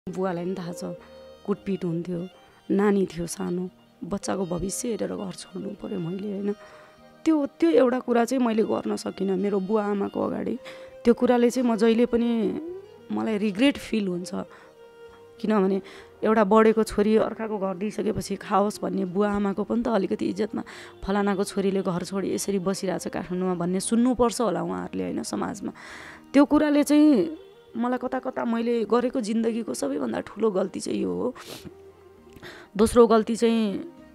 बुवालाई पनि थाहा छ कुटपिट हुन्थ्यो, नानी थियो सानो, बच्चाको भविष्य हेरेर घर छोड्नु पर्यो मैले होइन। त्यो एउटा कुरा चाहिँ मैले गर्न सकिनँ मेरो बुवा आमाको अगाडि। त्यो कुराले चाहिँ म जहिले पनि मलाई रिग्रेट फिल हुन्छ, किनभने एउटा बढेको छोरी अर्काको घर दिइसकेपछि खाओस् भन्ने बुवा आमाको पनि त अलिकति इज्जतमा फलानाको छोरीले घर छोडी यसरी बसिरहेछ काठमाडौँमा भन्ने सुन्नुपर्छ होला उहाँहरूले होइन समाजमा। त्यो कुराले चाहिँ मलाई कता कता मैले गरेको जिन्दगीको सबैभन्दा ठुलो गल्ती चाहिँ यो हो। दोस्रो गल्ती चाहिँ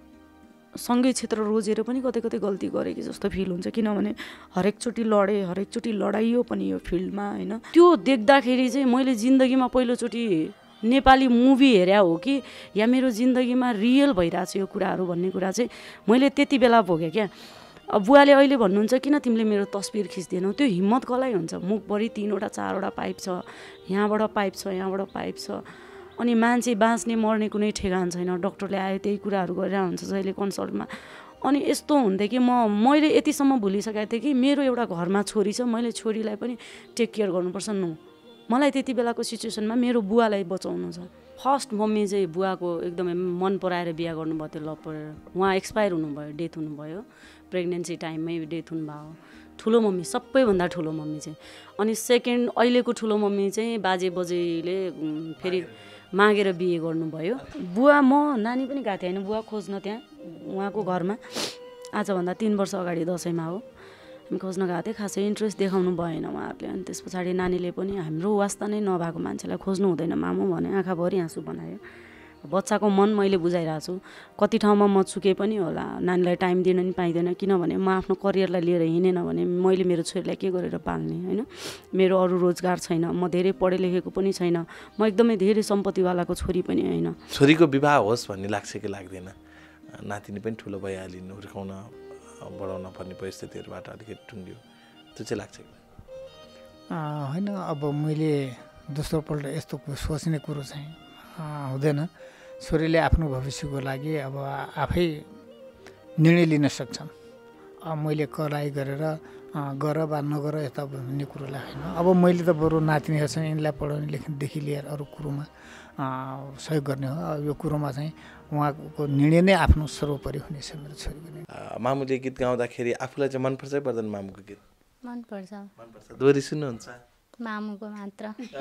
सँगै क्षेत्र रोजेर पनि कतै कतै गल्ती गरेँ कि जस्तो फिल हुन्छ, किनभने हरेकचोटि लडेँ, हरेकचोटि लडाइयो पनि यो फिल्डमा होइन। त्यो देख्दाखेरि चाहिँ मैले जिन्दगीमा पहिलोचोटि नेपाली मुभी हेर्या हो कि या मेरो जिन्दगीमा रियल भइरहेछ यो कुराहरू भन्ने कुरा चाहिँ मैले त्यति बेला भोगेँ क्या। अब बुवाले अहिले भन्नुहुन्छ किन तिमीले मेरो तस्बिर खिच्दैनौ, त्यो हिम्मत कसलाई हुन्छ? मुखभरि 3वटा 4वटा पाइप छ, यहाँबाट पाइप छ, यहाँबाट पाइप छ, अनि मान्छे बाँच्ने मर्ने कुनै ठेगान छैन। डक्टरले आयो त्यही कुराहरू गरेर हुन्छ जहिले कन्सल्टमा। अनि यस्तो हुन्थ्यो कि मैले यतिसम्म भुलिसकेको थिएँ कि मेरो एउटा घरमा छोरी छ, मैले छोरीलाई पनि टेक केयर गर्नुपर्छ। मलाई त्यति बेलाको सिचुएसनमा मेरो बुवालाई बचाउनु छ। फर्स्ट मम्मी चाहिँ बुवाको एकदमै मन पराएर बिहा गर्नुभयो, त्यो लभ परेर। उहाँ एक्सपायर हुनुभयो, डेथ हुनुभयो, प्रेग्नेन्सी टाइममै डेथ हुनुभयो। ठुलो मम्मी, सबैभन्दा ठुलो मम्मी चाहिँ। अनि सेकेन्ड अहिलेको ठुलो मम्मी चाहिँ बाजे बजेले फेरि मागेर बिहे गर्नुभयो। बुवा म नानी पनि गएको थिएँ होइन बुवा खोज्न त्यहाँ उहाँको घरमा। आजभन्दा 3 वर्ष अगाडि दसैँमा हो हामी खोज्न गएको थिएँ। खासै इन्ट्रेस्ट देखाउनु भएन उहाँहरूले। अनि त्यस पछाडि नानीले पनि हाम्रो वास्ता नै नभएको मान्छेलाई खोज्नु हुँदैन मामु भने आँखाभरि आँसु बनायो। बच्चाको मन मैले बुझाइरहेको छु। कति ठाउँमा म चुके पनि होला, नानीलाई टाइम दिन नि पाइँदैन, किनभने म आफ्नो करियरलाई लिएर हिँडेन भने मैले मेरो छोरीलाई के गरेर पाल्ने होइन। मेरो अरू रोजगार छैन, म धेरै पढे लेखेको पनि छैन, म एकदमै धेरै सम्पत्तिवालाको छोरी पनि होइन। छोरीको विवाह होस् भन्ने लाग्छ कि लाग्दैन? नातिनी पनि ठुलो भइहालिनु, हुर्काउन बढाउन पर्ने परिस्थितिहरूबाट अलिकति टुङ्ग्यो, त्यो चाहिँ लाग्छ कि होइन? अब मैले दोस्रोपल्ट यस्तो सोच्ने कुरो चाहिँ हुँदैन। छोरीले आफ्नो भविष्यको लागि अब आफै निर्णय लिन सक्छन्। मैले कराई गरेर गर वा नगर यता भन्ने कुरोलाई होइन। अब मैले त बरु नातिनीहरू छन्, यिनलाई पढाउने लेख्नेदेखि लिएर अरू कुरोमा सहयोग गर्ने हो। यो कुरोमा चाहिँ उहाँको निर्णय नै आफ्नो सर्वोपरि हुनेछ मेरो छोरीको निर्णय। मामुले गीत गाउँदाखेरि आफूलाई चाहिँ मनपर्छ पर्दैन मामुको गीत? मनपर्छ। दोहोरी सुन्नुहुन्छ? मामुको मात्र।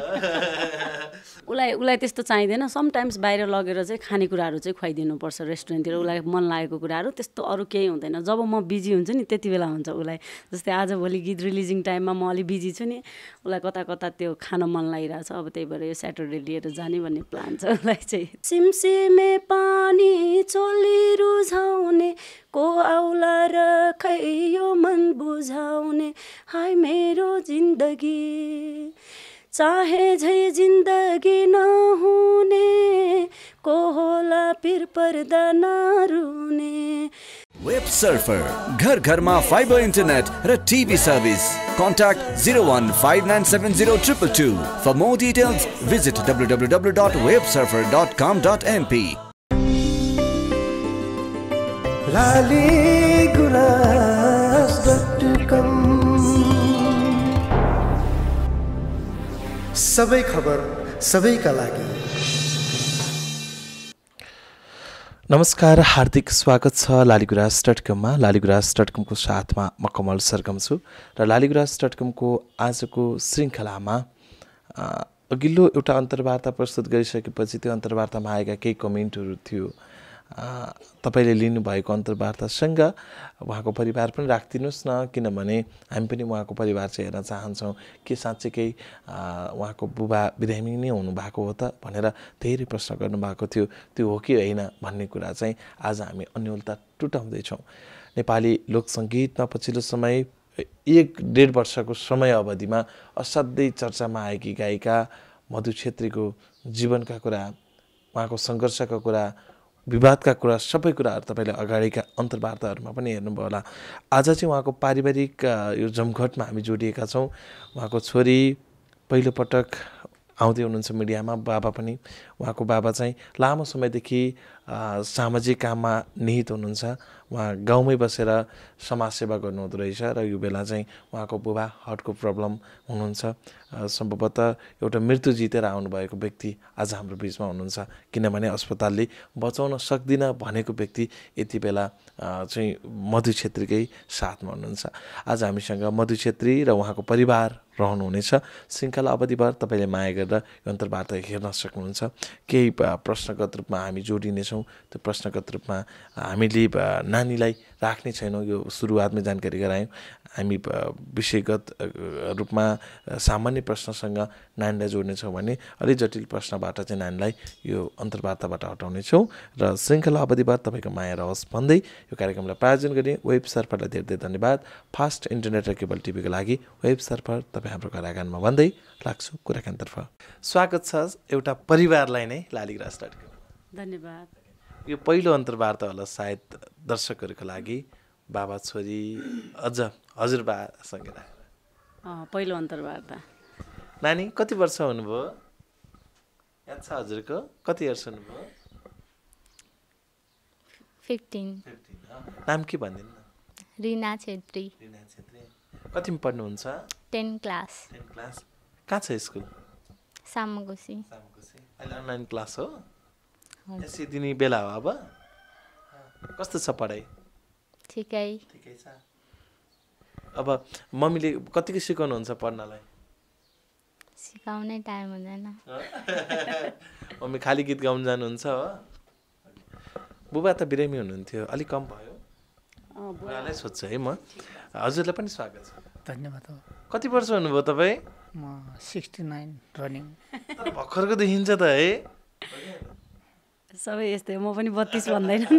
उसलाई त्यस्तो चाहिँदैन। समटाइम्स बाहिर लगेर चाहिँ खानेकुराहरू चाहिँ खुवाइदिनुपर्छ रेस्टुरेन्टतिर। उसलाई मन लागेको कुराहरू, त्यस्तो अरू केही हुँदैन। जब म बिजी हुन्छु नि त्यति बेला हुन्छ उसलाई। जस्तै आजभोलि गीत रिलिजिङ टाइममा म अलि बिजी छु नि, उसलाई कता कता त्यो खान मन लागिरहेछ। अब त्यही भएर यो स्याटरडे लिएर जाने भन्ने प्लान छ उसलाई चाहिँ। सिमसिमे पानी चोली रुझाउने को आउला र खै यो मन बुझाउने, हाय मेरो जिन्दगी चाहे झै जिन्दगी नहुने, को होला पिर पर्दा नरुने। वेब सर्फर घर घरमा फाइबर इन्टरनेट र TV service. Contact 015970222. For more details, visit www.websurfer.com.mp. Laligurash.com. सबै खबर सबैका लागि। नमस्कार, हार्दिक स्वागत छ लालिगुरास.com-मा। लालिगुरास.com-को साथमा म कमल सरगम छु र लालिगुरास.com-को आजको श्रृङ्खलामा अघिल्लो एउटा अन्तर्वार्ता प्रस्तुत गरिसकेपछि त्यो अन्तर्वार्तामा आएका केही कमेन्टहरू थियो। तपाईले लिनुभएको अन्तर्वार्तासँग उहाँको परिवार पनि राखिदिनुहोस् न, किनभने हामी पनि उहाँको परिवार चाहिँ हेर्न चाहन्छौँ। के साँच्चैकै उहाँको बुबा बिरामी नै हुनुभएको हो त भनेर धेरै प्रश्न गर्नुभएको थियो। त्यो हो कि होइन भन्ने कुरा चाहिँ आज हामी अन्योलता टुटाउँदैछौँ। नेपाली लोकसङ्गीतमा पछिल्लो समय 1-1.5 वर्षको समय अवधिमा असाध्यै चर्चामा आएकी गायिका मधु छेत्रीको जीवनका कुरा, उहाँको सङ्घर्षका कुरा, विवादका कुरा, सबै कुराहरू तपाईँले अगाडिका अन्तर्वार्ताहरूमा पनि हेर्नुभयो होला। आज चाहिँ उहाँको पारिवारिक यो जमघटमा हामी जोडिएका छौँ। उहाँको छोरी पहिलोपटक आउँदै हुनुहुन्छ मिडियामा, बाबा पनि। उहाँको बाबा चाहिँ लामो समयदेखि सामाजिक काममा निहित हुनुहुन्छ। उहाँ गाउँमै बसेर समाजसेवा गर्नुहुँदो रहेछ र यो बेला चाहिँ उहाँको बुबा हार्टको प्रब्लम हुनुहुन्छ। सम्भवतः एउटा मृत्यु जितेर आउनुभएको व्यक्ति आज हाम्रो बिचमा हुनुहुन्छ, किनभने अस्पतालले बचाउन सक्दिनँ भनेको व्यक्ति यति बेला चाहिँ मधु छेत्रीकै साथमा हुनुहुन्छ। आज हामीसँग मधु छेत्री र उहाँको परिवार रहनुहुनेछ। श्रृङ्खला अवधिभर तपाईँले माया गरेर यो अन्तर्वार्ता हेर्न सक्नुहुन्छ। केही प्रश्नगत रूपमा हामी जोडिनेछौँ। त्यो प्रश्नगत रूपमा हामीले नानीलाई राख्ने छैनौँ, यो सुरुवातमै जानकारी गरायौँ। हामी विषयगत रूपमा सामान्य प्रश्नसँग नानीलाई जोड्नेछौँ भने अलिक जटिल प्रश्नबाट चाहिँ नानीलाई यो अन्तर्वार्ताबाट हटाउनेछौँ। र श्रृङ्खला अवधिभर तपाईँको माया रहोस् भन्दै यो कार्यक्रमलाई प्रायोजन गर्ने वेब सर्फरलाई धेरै धेरै धन्यवाद। फास्ट इन्टरनेट र केबल टिभीको लागि वेब सर्फर तपाईँ हाम्रो कुराकानीमा भन्दै लाग्छु कुराकानीतर्फ। स्वागत छ एउटा परिवारलाई नै लालिगुराज.com। धन्यवाद। यो पहिलो अन्तर्वार्ता होला सायद दर्शकहरूको लागि, बाबा छोरी अझ हजुरबासँगै राखेर। पहिलो अन्तर्वार्ता। नानी कति वर्ष हुनुभयो? याद छ हजुरको? कति वर्ष हुनुभयो? 15। नाम के भनिदिनु न? रिना छेत्री। रिना छेत्री। कतिमा पढ्नुहुन्छ? 10 क्लास। 10 क्लास। कहाँ छ स्कुल? सामगुसी। अहिले अनलाइन क्लास हो? यसै दिने बेला हो अब? कस्तो छ पढाइ? ठिकै। ठिकै छ। अब मम्मीले कतिको सिकाउनुहुन्छ पढ्नलाई? सिकाउने टाइम हुँदैन। मम्मी खाली गीत गाउन जानुहुन्छ हो? बुबा त बिरामी हुनुहुन्थ्यो, अलिक कम भयो? बुबालाई सोध्छु है म। हजुरलाई पनि स्वागत छ। धन्यवाद। कति वर्ष हुनुभयो तपाईँ? म 69 रनिङ। तर भर्खरको देखिन्छ त है? सबै यस्तै, म पनि 32 भन्दैन नि।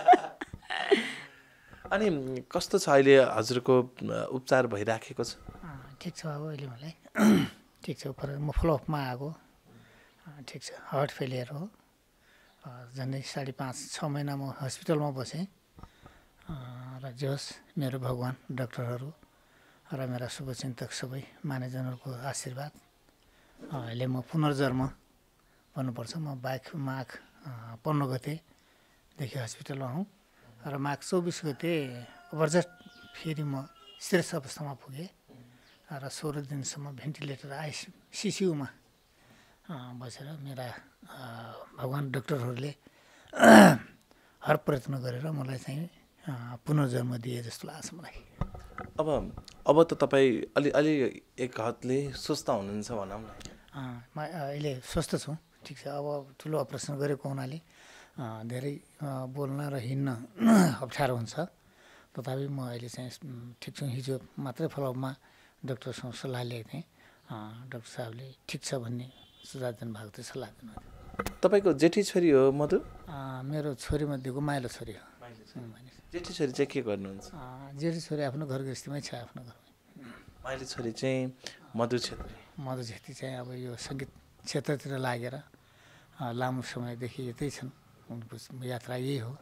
अनि कस्तो छ अहिले हजुरको उपचार भइराखेको छ? ठिक छ अब अहिले मलाई ठिक छ। म फलोअपमा आएको, ठिक छ। हार्ट फेलियर हो, झन्डै 5.5-6 महिना म हस्पिटलमा बसेँ। र जे होस् मेरो भगवान्, डाक्टरहरू र मेरा शुभचिन्तक सबै मानिसजनहरूको आशीर्वाद अहिले म पुनर्जन्म भन्नुपर्छ। म माघ 15 गतेदेखि हस्पिटलमा हुँ र माघ 24 गते जबरजस्त फेरि म श्रेष्ठ अवस्थामा पुगेँ र 16 दिनसम्म भेन्टिलेटर सिसियुमा बसेर मेरा भगवान् डाक्टरहरूले हर प्रयत्न गरेर मलाई चाहिँ पुनर्जन्म दिए जस्तो लाग्छ मलाई। अब त तपाईँ अलि एक हदले स्वस्थ हुनुहुन्छ भनौँ न? म अहिले स्वस्थ छु, ठिक छ। अब ठुलो अपरेसन गरेको हुनाले धेरै बोल्न र हिँड्न अप्ठ्यारो हुन्छ, तथापि म अहिले चाहिँ ठिक छु। हिजो मात्रै फलोअपमा डाक्टरसँग सल्लाह लिएको थिएँ। डाक्टर साहबले ठिक छ भन्ने सुझाव दिनुभएको थियो, सल्लाह दिनुभएको थियो। तपाईँको जेठी छोरी हो मधु? मेरो छोरीमध्येको माइलो छोरी हो। जेठी छोरी चाहिँ के गर्नुहुन्छ? जेठी छोरी आफ्नो घर गृहस्थीमै छ, आफ्नो घरमै। माइलो छोरी चाहिँ मधु छेत्री। मधु छेत्री चाहिँ अब यो सङ्गीत क्षेत्रतिर लागेर लामो समयदेखि यतै छन्। उनको यात्रा यही हो।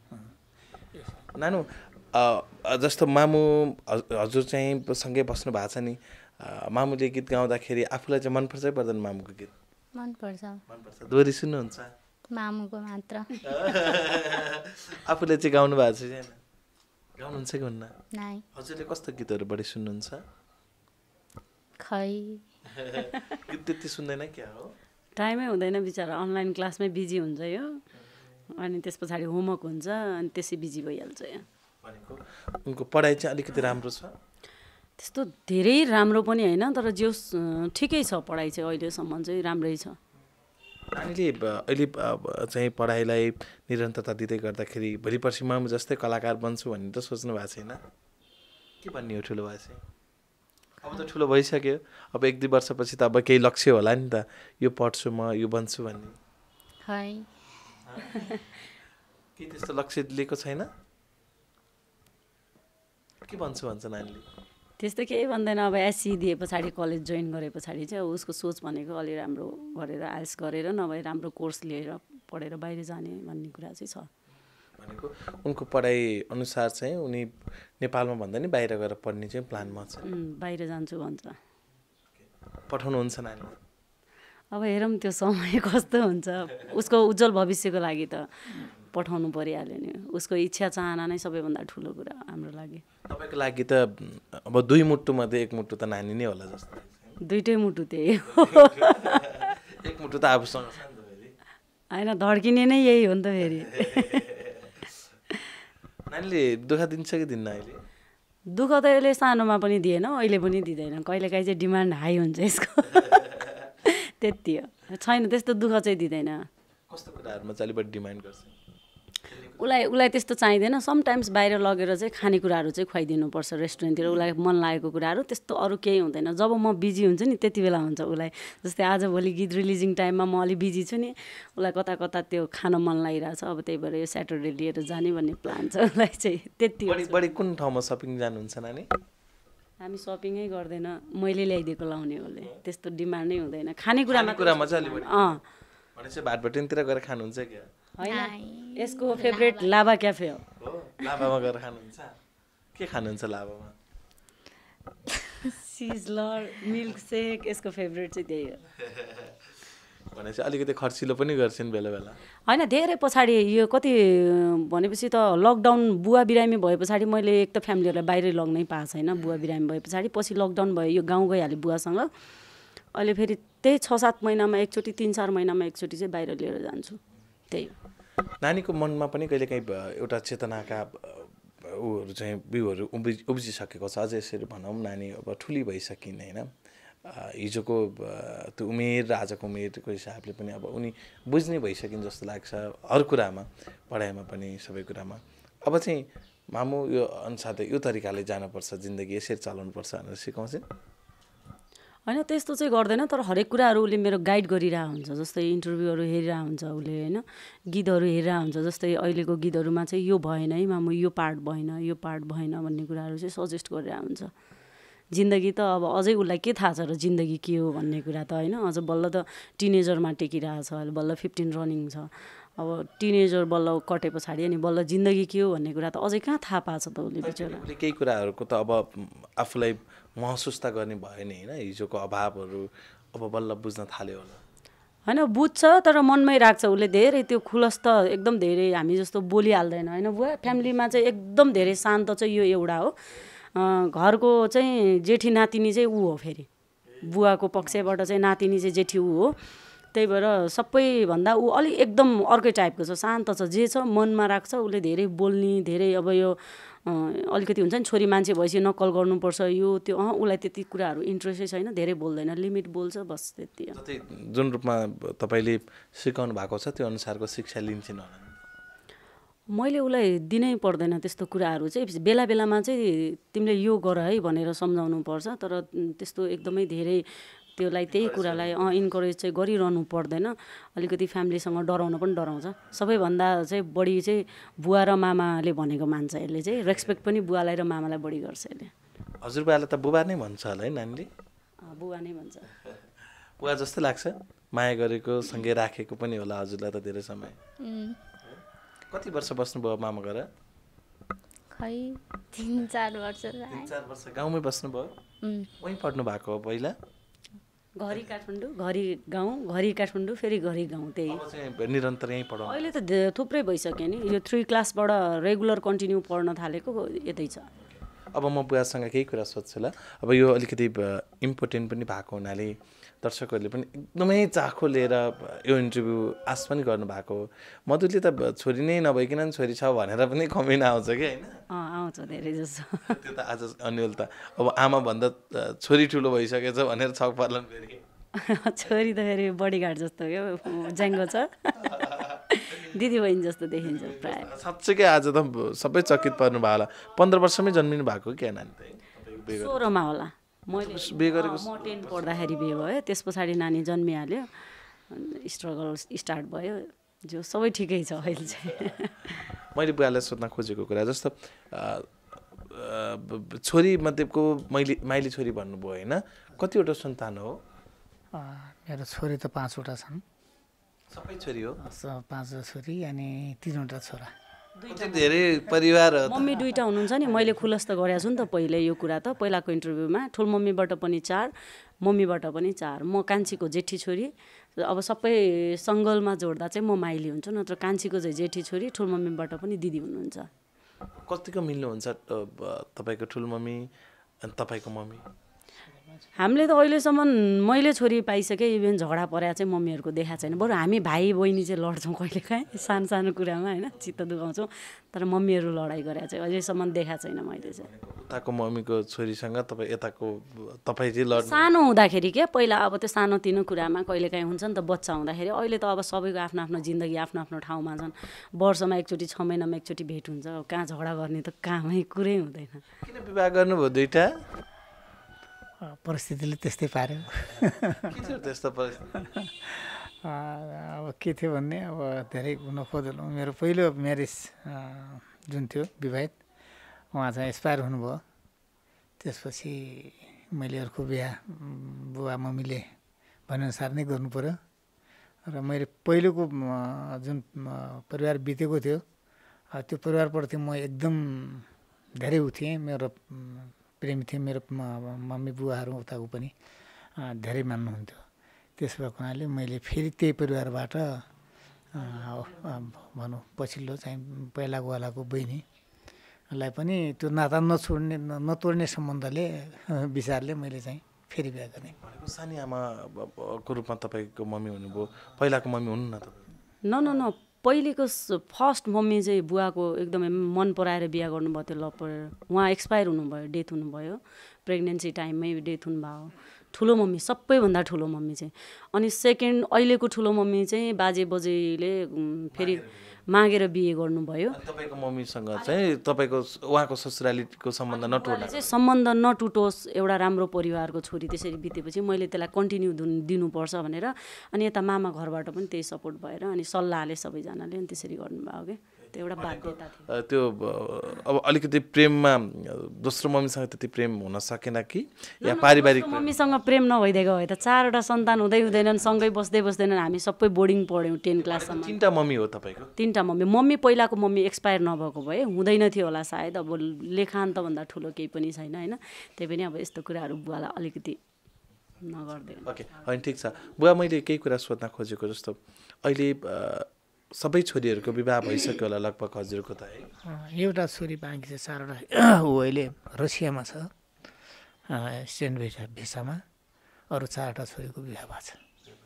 नानु जस्तो मामु हजुर चाहिँ सँगै बस्नु भएको छ नि, मामुले गीत गाउँदाखेरि आफूलाई चाहिँ मनपर्छ है पर्दैन मामुको गीत? मनपर्छ। दोहोरी सुन्नुहुन्छ? मामुको मात्र। आफूले चाहिँ गाउनु भएको छ छैन? गाउनुहुन्छ कि हुन्न? नाइ। हजुरले कस्तो गीतहरू बढी सुन्नुहुन्छ? खै गीत त्यति सुन्दैन क्या हो? टाइमै हुँदैन बिचरा, अनलाइन क्लासमै बिजी हुन्छ यो, अनि त्यस पछाडि होमवर्क हुन्छ, अनि त्यसै बिजी भइहाल्छ यो। भनेको उनको पढाइ चाहिँ अलिकति राम्रो छ? त्यस्तो धेरै राम्रो पनि होइन, तर जो ठिकै छ। पढाइ चाहिँ अहिलेसम्म चाहिँ राम्रै छ। नानीले अहिले चाहिँ पढाइलाई निरन्तरता दिँदै गर्दाखेरि भोलि पर्सि मामु जस्तै कलाकार बन्छु भन्ने त सोच्नु भएको छैन? के भन्ने हो ठुलो भएपछि? अब त ठुलो भइसक्यो, अब 1-2 वर्षपछि त अब केही लक्ष्य होला नि त, यो पढ्छु म, यो बन्छु भन्ने? खै के त्यस्तो लक्ष्य लिएको छैन? के भन्छ नानीले? त्यस्तो केही भन्दैन। अब एससी दिए पछाडि, कलेज जोइन गरे पछाडि चाहिँ अब उसको सोच भनेको अलि राम्रो गरेर आइएल्स गरेर नभए राम्रो कोर्स लिएर पढेर बाहिर जाने भन्ने कुरा चाहिँ छ। भनेको उनको पढाइ अनुसार चाहिँ उनी नेपालमा भन्दा नि बाहिर गएर पढ्ने चाहिँ प्लानमा छ? बाहिर जान्छु भन्छ। पठाउनुहुन्छ नानी? अब हेरौँ त्यो समय कस्तो हुन्छ। उसको उज्जवल भविष्यको लागि त पठाउनु परिहाल्यो नि उसको इच्छा चाहना नै सबैभन्दा ठुलो कुरा हाम्रो लागि तपाईँको लागि त अब 2 मुट्टुमध्ये 1 मुट्टु त नानी नै होला जस्तो लाग्छ दुईटै मुटु त्यही हो 1 मुट्टु त आफूसँग छ नि त फेरि होइन धड्किने नै यही हो नि त फेरि नानीले दुःख दिन्छ कि दिन्न अहिले दुःख त यसले सानोमा पनि दिएन अहिले पनि दिँदैन कहिलेकाहीँ चाहिँ डिमान्ड हाई हुन्छ यसको त्यति हो छैन त्यस्तो दुःख चाहिँ दिँदैन कस्तो कुराहरूमा चाहिँ अलिक बढी डिमान्ड गर्छ उसलाई त्यस्तो चाहिँदैन समटाइम्स बाहिर लगेर चाहिँ खानेकुराहरू चाहिँ खुवाइदिनुपर्छ रेस्टुरेन्टतिर उसलाई मन लागेको कुराहरू त्यस्तो अरू केही हुँदैन जब म बिजी हुन्छु नि त्यति बेला हुन्छ उसलाई जस्तै आजभोलि गीत रिलिजिङ टाइममा म अलि बिजी छु नि उसलाई कता कता त्यो खान मन लागिरहेछ अब त्यही भएर यो स्याटरडे लिएर जाने भन्ने प्लान छ उसलाई चाहिँ त्यति बढी कुन ठाउँमा सपिङ जानुहुन्छ नानी हामी सपिङै गर्दैन मैले ल्याइदिएको लाउने उसले त्यस्तो डिमान्ड नै हुँदैन खानेकुरामा चाहिँ अलि बढी भनेपछि भाटबटेनतिर गएर खानुहुन्छ क्या होइन यसको फेभरेट लाभा क्याफे हो लाभामा गएर खानुहुन्छ के खानुहुन्छ लाभामा सिजलर मिल्क सेक यसको फेभरेट चाहिँ त्यही हो भनेपछि अलिकति खर्चिलो पनि गर्छन् बेला बेला होइन धेरै पछाडि यो कति भनेपछि त लकडाउन बुवा बिरामी भए पछाडि मैले एक त फ्यामिलीहरूलाई बाहिरै लग्नै पाएको छैन बुवा बिरामी भए पछाडि पछि लकडाउन भयो यो गाउँ गइहाल्यो बुवासँग अहिले फेरि त्यही 6-7 महिनामा एकचोटि 3-4 महिनामा एकचोटि चाहिँ बाहिर लिएर जान्छु त्यही नानीको मनमा पनि कहिलेकाहीँ एउटा चेतनाका ऊहरू चाहिँ बिउहरू उब्जिसकेको छ अझै यसरी भनौँ नानी अब ठुली भइसकिन् होइन हिजोको त्यो उमेर र आजको उमेरको हिसाबले पनि अब उनी बुझ्ने भइसकिन् जस्तो लाग्छ हर कुरामा पढाइमा पनि सबै कुरामा अब चाहिँ मामु यो अनुसार यो तरिकाले जानुपर्छ जिन्दगी यसरी चलाउनुपर्छ भनेर सिकाउँछ होइन त्यस्तो चाहिँ गर्दैन तर हरेक कुराहरू उसले मेरो गाइड गरिरहेको हुन्छ जस्तै इन्टरभ्यूहरू हेरिरहेको हुन्छ उसले होइन गीतहरू हेरिरहेको हुन्छ जस्तै अहिलेको गीतहरूमा चाहिँ यो भएन है मामु यो पार्ट भएन भन्ने कुराहरू चाहिँ सजेस्ट गरिरहेको हुन्छ जिन्दगी त अब अझै उसलाई के थाहा छ र जिन्दगी के हो भन्ने कुरा त होइन अझ बल्ल त टिनेजरमा टेकिरहेको छ अहिले बल्ल 15 रनिङ छ अब टिनेजर बल्ल कटे पछाडि अनि बल्ल जिन्दगी के हो भन्ने कुरा त अझै कहाँ थाहा पाएको छ त उसले बिचरा केही कुराहरूको त अब आफूलाई महसुस त गर्ने भयो नि होइन हिजोको अभावहरू अब बल्ल बुझ्न थाल्यो होला होइन बुझ्छ तर मनमै राख्छ उसले धेरै त्यो खुलस्त एकदम धेरै हामी जस्तो बोलिहाल्दैन होइन बुवा फ्यामिलीमा चाहिँ एकदम धेरै शान्त चाहिँ यो एउटा हो घरको चाहिँ जेठी नातिनी चाहिँ ऊ हो फेरि बुवाको पक्षबाट चाहिँ नातिनी चाहिँ जेठी ऊ हो त्यही भएर सबैभन्दा ऊ अलिक एकदम अर्कै टाइपको छ शान्त छ जे छ मनमा राख्छ उसले धेरै बोल्ने धेरै अब यो अलिकति हुन्छ नि छोरी मान्छे भएपछि नक्कल गर्नुपर्छ यो त्यो उसलाई त्यति कुराहरू इन्ट्रेस्टै छैन धेरै बोल्दैन लिमिट बोल्छ बस त्यति जुन रूपमा तपाईँले सिकाउनु भएको छ त्यो अनुसारको शिक्षा लिन्छन् होला मैले उसलाई दिनै पर्दैन त्यस्तो कुराहरू चाहिँ बेला बेलामा चाहिँ तिमीले यो गर है भनेर सम्झाउनु पर्छ तर त्यस्तो एकदमै धेरै त्यसलाई त्यही कुरालाई इन्करेज चाहिँ गरिरहनु पर्दैन अलिकति फ्यामिलीसँग डराउन पनि डराउँछ सबैभन्दा चाहिँ बढी चाहिँ बुवा र मामाले भनेको मान्छ यसले चाहिँ रेस्पेक्ट पनि बुवालाई र मामालाई बढी गर्छ यसले हजुरबालाई त बुबा नै भन्छ होला है नानीले बुवा नै भन्छ बुवा जस्तो लाग्छ माया गरेको सँगै राखेको पनि होला हजुरलाई त धेरै समय कति वर्ष बस्नुभयो मामा घर खै 3-4 वर्ष 3-4 वर्ष गाउँमै बस्नुभयो वहीँ पढ्नु भएको हो पहिला घरी काठमाडौँ घरी गाउँ घरी काठमाडौँ फेरि घरी गाउँ त्यही निरन्तर यहीँ पढाउनु अहिले त थुप्रै भइसक्यो नि यो 3 क्लासबाट रेगुलर कन्टिन्यू पढ्न थालेको यतै छ अब म बुवासँग केही कुरा सोध्छु ल अब यो अलिकति इम्पोर्टेन्ट पनि भएको हुनाले दर्शकहरूले पनि एकदमै चाखो लिएर यो इन्टरभ्यू आश पनि गर्नुभएको हो मधुले त छोरी नै नभइकन छोरी छ भनेर पनि कमेन्ट आउँछ कि होइन आउँछ धेरै जसो त्यो त आज अन्यल त अब आमा भन्दा छोरी ठुलो भइसकेछ भनेर छक पर्ला फेरि छोरी त फेरि बडीगार्ड जस्तो क्या ज्याङ्गो छ दिदी बहिनी जस्तो देखिन्छ प्राय साँच्चै आज त सबै चकित पर्नु भयो होला 15 वर्षमै जन्मिनु भएको क्या नानी त 16मा होला मैले बिहे गरेको म 10 पढ्दाखेरि बिहे भयो त्यस पछाडि नानी जन्मिहाल्यो स्ट्रगल स्टार्ट भयो जो सबै ठिकै छ अहिले चाहिँ मैले बुवालाई सोध्न खोजेको कुरा जस्तो छोरी मध्येको माइली छोरी भन्नुभयो होइन कतिवटा सन्तान हो मेरो छोरी त 5वटा छन् सबै छोरी हो 5 छोरी अनि 3वटा छोरा धेरै परिवार मम्मी 2टा हुनुहुन्छ नि मैले खुलस्त गरेको छु नि त पहिले यो कुरा त पहिलाको इन्टरभ्यूमा ठुल मम्मीबाट पनि 4 मम्मीबाट पनि 4 म कान्छीको जेठी छोरी अब सबै सङ्गलमा जोड्दा चाहिँ म माइली हुन्छु, नत्र कान्छीको चाहिँ जेठी छोरी, ठुलमम्मीबाट पनि दिदी हुनुहुन्छ। कतिको मिल्नुहुन्छ तपाईँको ठुलमम्मी अनि तपाईँको मम्मी? हामीले त अहिलेसम्म मैले छोरी पाइसकेँ, इभेन झगडा परेको चाहिँ मम्मीहरूको देखाएको छैन। बरु हामी भाइ बहिनी चाहिँ लड्छौँ कहिलेकाहीँ सानो सानो कुरामा होइन, चित्त दुखाउँछौँ, तर मम्मीहरू लडाइँ गरेको चाहिँ अहिलेसम्म देखाएको छैन मैले चाहिँ। उताको मम्मीको छोरीसँग तपाईँ यताको तपाईँ चाहिँ लड्नु? सानो हुँदाखेरि क्या पहिला अब त्यो सानोतिनो कुरामा कहिलेकाहीँ हुन्छ नि त बच्चा हुँदाखेरि। अहिले त अब सबैको आफ्नो आफ्नो जिन्दगी आफ्नो आफ्नो ठाउँमा छन्, वर्षमा एकचोटि 6 महिनामा एकचोटि भेट हुन्छ, कहाँ झगडा गर्ने त कहाँमै कुरै हुँदैन। किन विवाह गर्नुभयो दुईटा? परिस्थितिले त्यस्तै पार्यो। के थियो त्यस्तो परिस्थिति? अब के थियो भन्ने, अब धेरै हुन खोज्नु। मेरो पहिलो म्यारेज जुन थियो विवाहित, उहाँ चाहिँ एक्सपायर हुनुभयो। त्यसपछि मैले अर्को बिहा बुवा मम्मीले भनेअनुसार नै गर्नु पऱ्यो। र मैले पहिलोको जुन परिवार बितेको थियो त्यो परिवारप्रति म एकदम धेरै उ थिएँ, मेरो प्रेमी थिएँ। मेरो मम्मी बुवाहरू उताको पनि धेरै मान्नुहुन्थ्यो। त्यस भएको हुनाले मैले फेरि त्यही परिवारबाट भनौँ पछिल्लो चाहिँ पहिलाको बहिनीलाई पनि त्यो नाता नतोड्ने सम्बन्धले विचारले मैले चाहिँ फेरि बिहा गरेँ। सानी आमाको रूपमा तपाईँको मम्मी हुनुभयो, पहिलाको मम्मी हुनु न तपाईँ? न पहिलेको फर्स्ट मम्मी चाहिँ बुवाको एकदमै मन पराएर बिहा गर्नुभयो, त्यो लभ परेर। उहाँ एक्सपायर हुनुभयो, डेथ हुनुभयो, प्रेग्नेन्सी टाइममै डेथ हुनुभयो। ठुलो मम्मी सबैभन्दा ठुलो मम्मी चाहिँ। अनि सेकेन्ड अहिलेको ठुलो मम्मी चाहिँ बाजे बजेले फेरि मागेर बिहे गर्नुभयो। तपाईँको मम्मीसँग चाहिँ तपाईँको उहाँको ससुरालीको सम्बन्ध नटुट्ला चाहिँ सम्बन्ध नटुटोस्, एउटा राम्रो परिवारको छोरी त्यसरी बितेपछि मैले त्यसलाई कन्टिन्यू दिनुपर्छ भनेर, अनि यता मामा घरबाट पनि त्यही सपोर्ट भएर अनि सल्लाहले सबैजनाले अनि त्यसरी गर्नुभयो क्या। त्यो एउटा बाध्यता थियो। त्यो अब अलिकति प्रेममा दोस्रो मम्मीसँग त्यति प्रेम हुन सकेन कि या पारिवारिक? मम्मीसँग प्रेम नभइदिएको भए त 4वटा सन्तान हुँदैनन्, सँगै बस्दैनन्। हामी सबै बोर्डिङ पढ्यौँ 10 क्लाससम्म। 3टा मम्मी हो तपाईँको? 3टा मम्मी। मम्मी पहिलाको मम्मी एक्सपायर नभएको भए हुँदैन थियो होला सायद। अब लेखान्तभन्दा ठुलो केही पनि छैन होइन। त्यही पनि अब यस्तो कुराहरू बुवालाई अलिकति नगर्दै। ओके, होइन ठिक छ बुवा। मैले केही कुरा सोध्न खोजेको, जस्तो अहिले सबै छोरीहरूको विवाह भइसक्यो होला लगभग हजुरको त है? एउटा छोरी बाँकी छ, 4वटा ऊ अहिले रसियामा छ स्टुडेन्ट भिसामा। अरू 4वटा छोरीको विवाह भएको छ।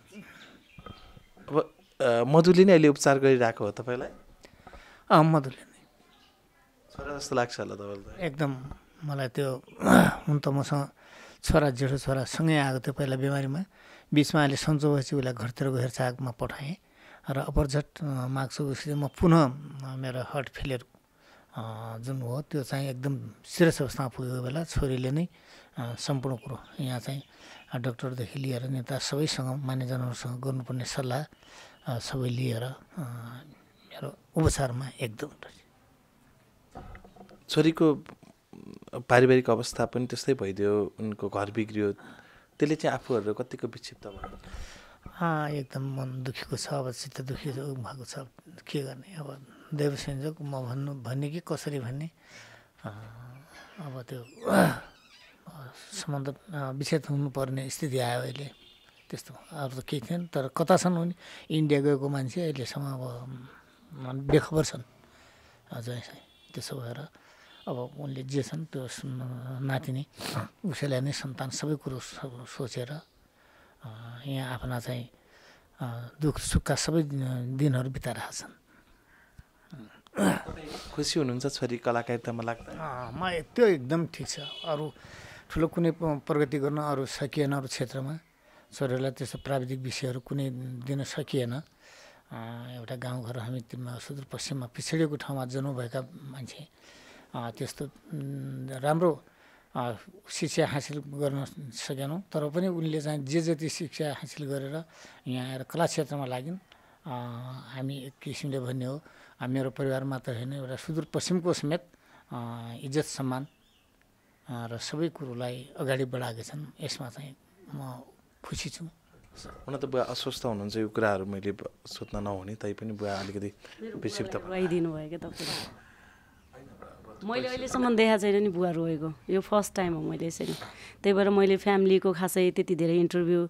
अब मधुले नै अहिले उपचार गरिरहेको हो तपाईँलाई? मधुले नै। छोरा जस्तो लाग्छ होला तपाईँलाई? एकदम मलाई त्यो हुन त मसँग छोरा जेठो छोरा सँगै आएको थियो पहिला बिमारीमा। बिचमा अहिले सन्चो भएपछि उसलाई घरतिरको हेरचाहमा पठाएँ र अपरझट माग्छु म पुनः मेरो हार्ट फेलियर जुन हो त्यो चाहिँ एकदम सिरियस अवस्थामा पुगेको बेला छोरीले नै सम्पूर्ण कुरो यहाँ चाहिँ डक्टरदेखि लिएर नेता सबैसँग मान्यजनहरूसँग गर्नुपर्ने सल्लाह सबै लिएर मेरो उपचारमा एकदम। छोरीको पारिवारिक अवस्था पनि त्यस्तै भइदियो, उनको घर बिग्रियो, त्यसले चाहिँ आफूहरू कतिको विक्षिप्त भयो? एकदम मन दुखेको छ। अब चित्त दुखी भएको छ, के गर्ने। अब दैव संयोग म भन्ने कि कसरी भन्ने, अब त्यो सम्बन्ध विच्छेद हुनुपर्ने स्थिति आयो अहिले। त्यस्तो अरू त केही थिएन। तर कता छन् उनी? इन्डिया गएको मान्छे अहिलेसम्म अब बेखबर छन् अझै चाहिँ। त्यसो भएर अब उनले जे छन् त्यो नातिनी उसैलाई नै सन्तान सबै कुरो सोचेर यहाँ आफ्ना चाहिँ दुःख सुखका सबै दिनहरू बिताइरहेका छन्। खुसी हुनुहुन्छ छोरी कलाकारितामा लाग्दा? म त्यो एकदम ठिक छ। अरू ठुलो कुनै प्रगति गर्न अरू सकिएन, अरू क्षेत्रमा छोरीहरूलाई त्यस्तो प्राविधिक विषयहरू कुनै दिन सकिएन। एउटा गाउँघर हामी सुदूरपश्चिममा पिछडिएको ठाउँमा जन्म भएका मान्छे त्यस्तो राम्रो शिक्षा हासिल गर्न सकेनौँ। तर पनि उनले चाहिँ जे जति शिक्षा हासिल गरेर यहाँ आएर कला क्षेत्रमा लागिन्। हामी एक किसिमले भन्ने हो मेरो परिवार मात्र होइन, एउटा सुदूरपश्चिमको समेत इज्जत सम्मान र सबै कुरोलाई अगाडि बढाएका छन्। यसमा चाहिँ म खुसी छु। हुन त बुवा अस्वस्थ हुनुहुन्छ, यो कुराहरू मैले सोध्न नहुने, तैपनि बुवा अलिकति विक्षिप्त रोइदिनु भयो क्या तपाईँले। मैले अहिलेसम्म देखाएको छैन नि बुवा रोएको, यो फर्स्ट टाइम हो मैले यसरी। त्यही भएर मैले फ्यामिलीको खासै त्यति धेरै इन्टरभ्यू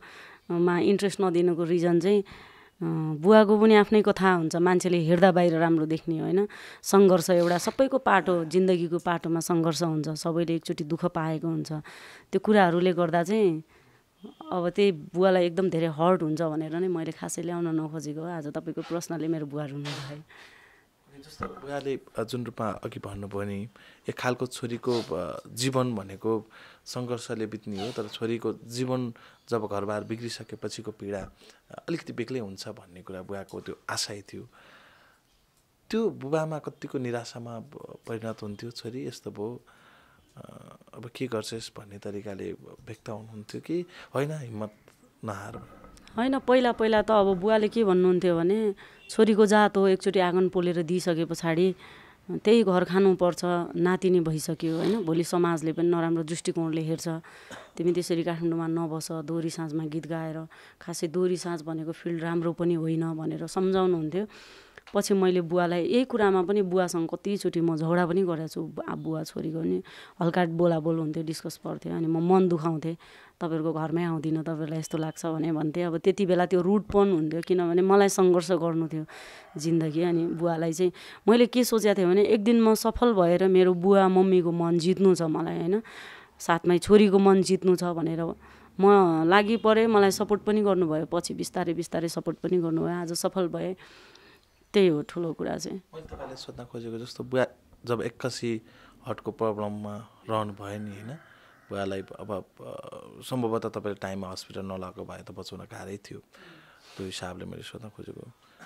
मा इन्ट्रेस्ट नदिनुको रिजन चाहिँ बुवाको पनि आफ्नै कथा हुन्छ, मान्छेले हेर्दा बाहिर राम्रो देख्ने होइन, सङ्घर्ष एउटा सबैको पाटो, जिन्दगीको पाटोमा सङ्घर्ष हुन्छ, सबैले एकचोटि दुःख पाएको हुन्छ। त्यो कुराहरूले गर्दा चाहिँ अब त्यही बुवालाई एकदम धेरै हर्ट हुन्छ भनेर नै मैले खासै ल्याउन नखोजेको। आज तपाईँको प्रश्नले मेरो बुवा रुनु भयो। जस्तो बुवाले जुन रूपमा अघि भन्नुभयो नि, एक खालको छोरीको जीवन भनेको सङ्घर्षले बित्ने हो, तर छोरीको जीवन जब घरबार बिग्रिसकेपछिको पीडा अलिकति बेग्लै हुन्छ भन्ने कुरा बुवाको त्यो आशय थियो। त्यो बुबामा कतिको निराशामा परिणत हुन्थ्यो, छोरी यस्तो भयो अब के गर्छस् भन्ने तरिकाले व्यक्त हुनुहुन्थ्यो कि होइन हिम्मत नहार? होइन, पहिला त अब बुवाले के भन्नुहुन्थ्यो भने छोरीको जात हो, एकचोटि आँगन पोलेर दिइसके पछाडि त्यही घर खानुपर्छ, नातिनी भइसक्यो होइन, भोलि समाजले पनि नराम्रो दृष्टिकोणले हेर्छ, तिमी त्यसरी काठमाडौँमा नबस, दोहोरी साँझमा गीत गाएर, खासै दोहोरी साँझ भनेको फिल्ड राम्रो पनि होइन भनेर सम्झाउनुहुन्थ्यो। पछि मैले बुवालाई यही कुरामा पनि बुवासँग कतिचोटि म झगडा पनि गरेको छु। बुवा छोरीको नि हल्का बोलाबोल हुन्थ्यो, डिस्कस पर्थ्यो, अनि म मन दुखाउँथेँ, तपाईँहरूको घरमै आउँदिनँ, तपाईँहरूलाई यस्तो लाग्छ भने भन्थेँ। अब त्यति बेला त्यो रुडपन हुन्थ्यो, किनभने मलाई सङ्घर्ष गर्नु थियो जिन्दगी। अनि बुवालाई चाहिँ मैले के सोचेको थिएँ भने एक दिन म सफल भएर मेरो बुवा मम्मीको मन जित्नु छ मलाई होइन, साथमै छोरीको मन जित्नु छ भनेर म लागि परेँ। मलाई सपोर्ट पनि गर्नुभयो, पछि बिस्तारै सपोर्ट पनि गर्नुभयो, आज सफल भएँ। त्यही हो ठुलो कुरा चाहिँ। मैले तपाईँलाई सोध्न खोजेको जस्तो बुवा जब एक्कासी हार्टको प्रब्लममा रहनु भयो नि होइन, बुवालाई अब सम्भवतः तपाईँले टाइममा हस्पिटल नलाएको भए त बचाउन गाह्रै थियो, त्यो हिसाबले मैले सोध्न खोजेको।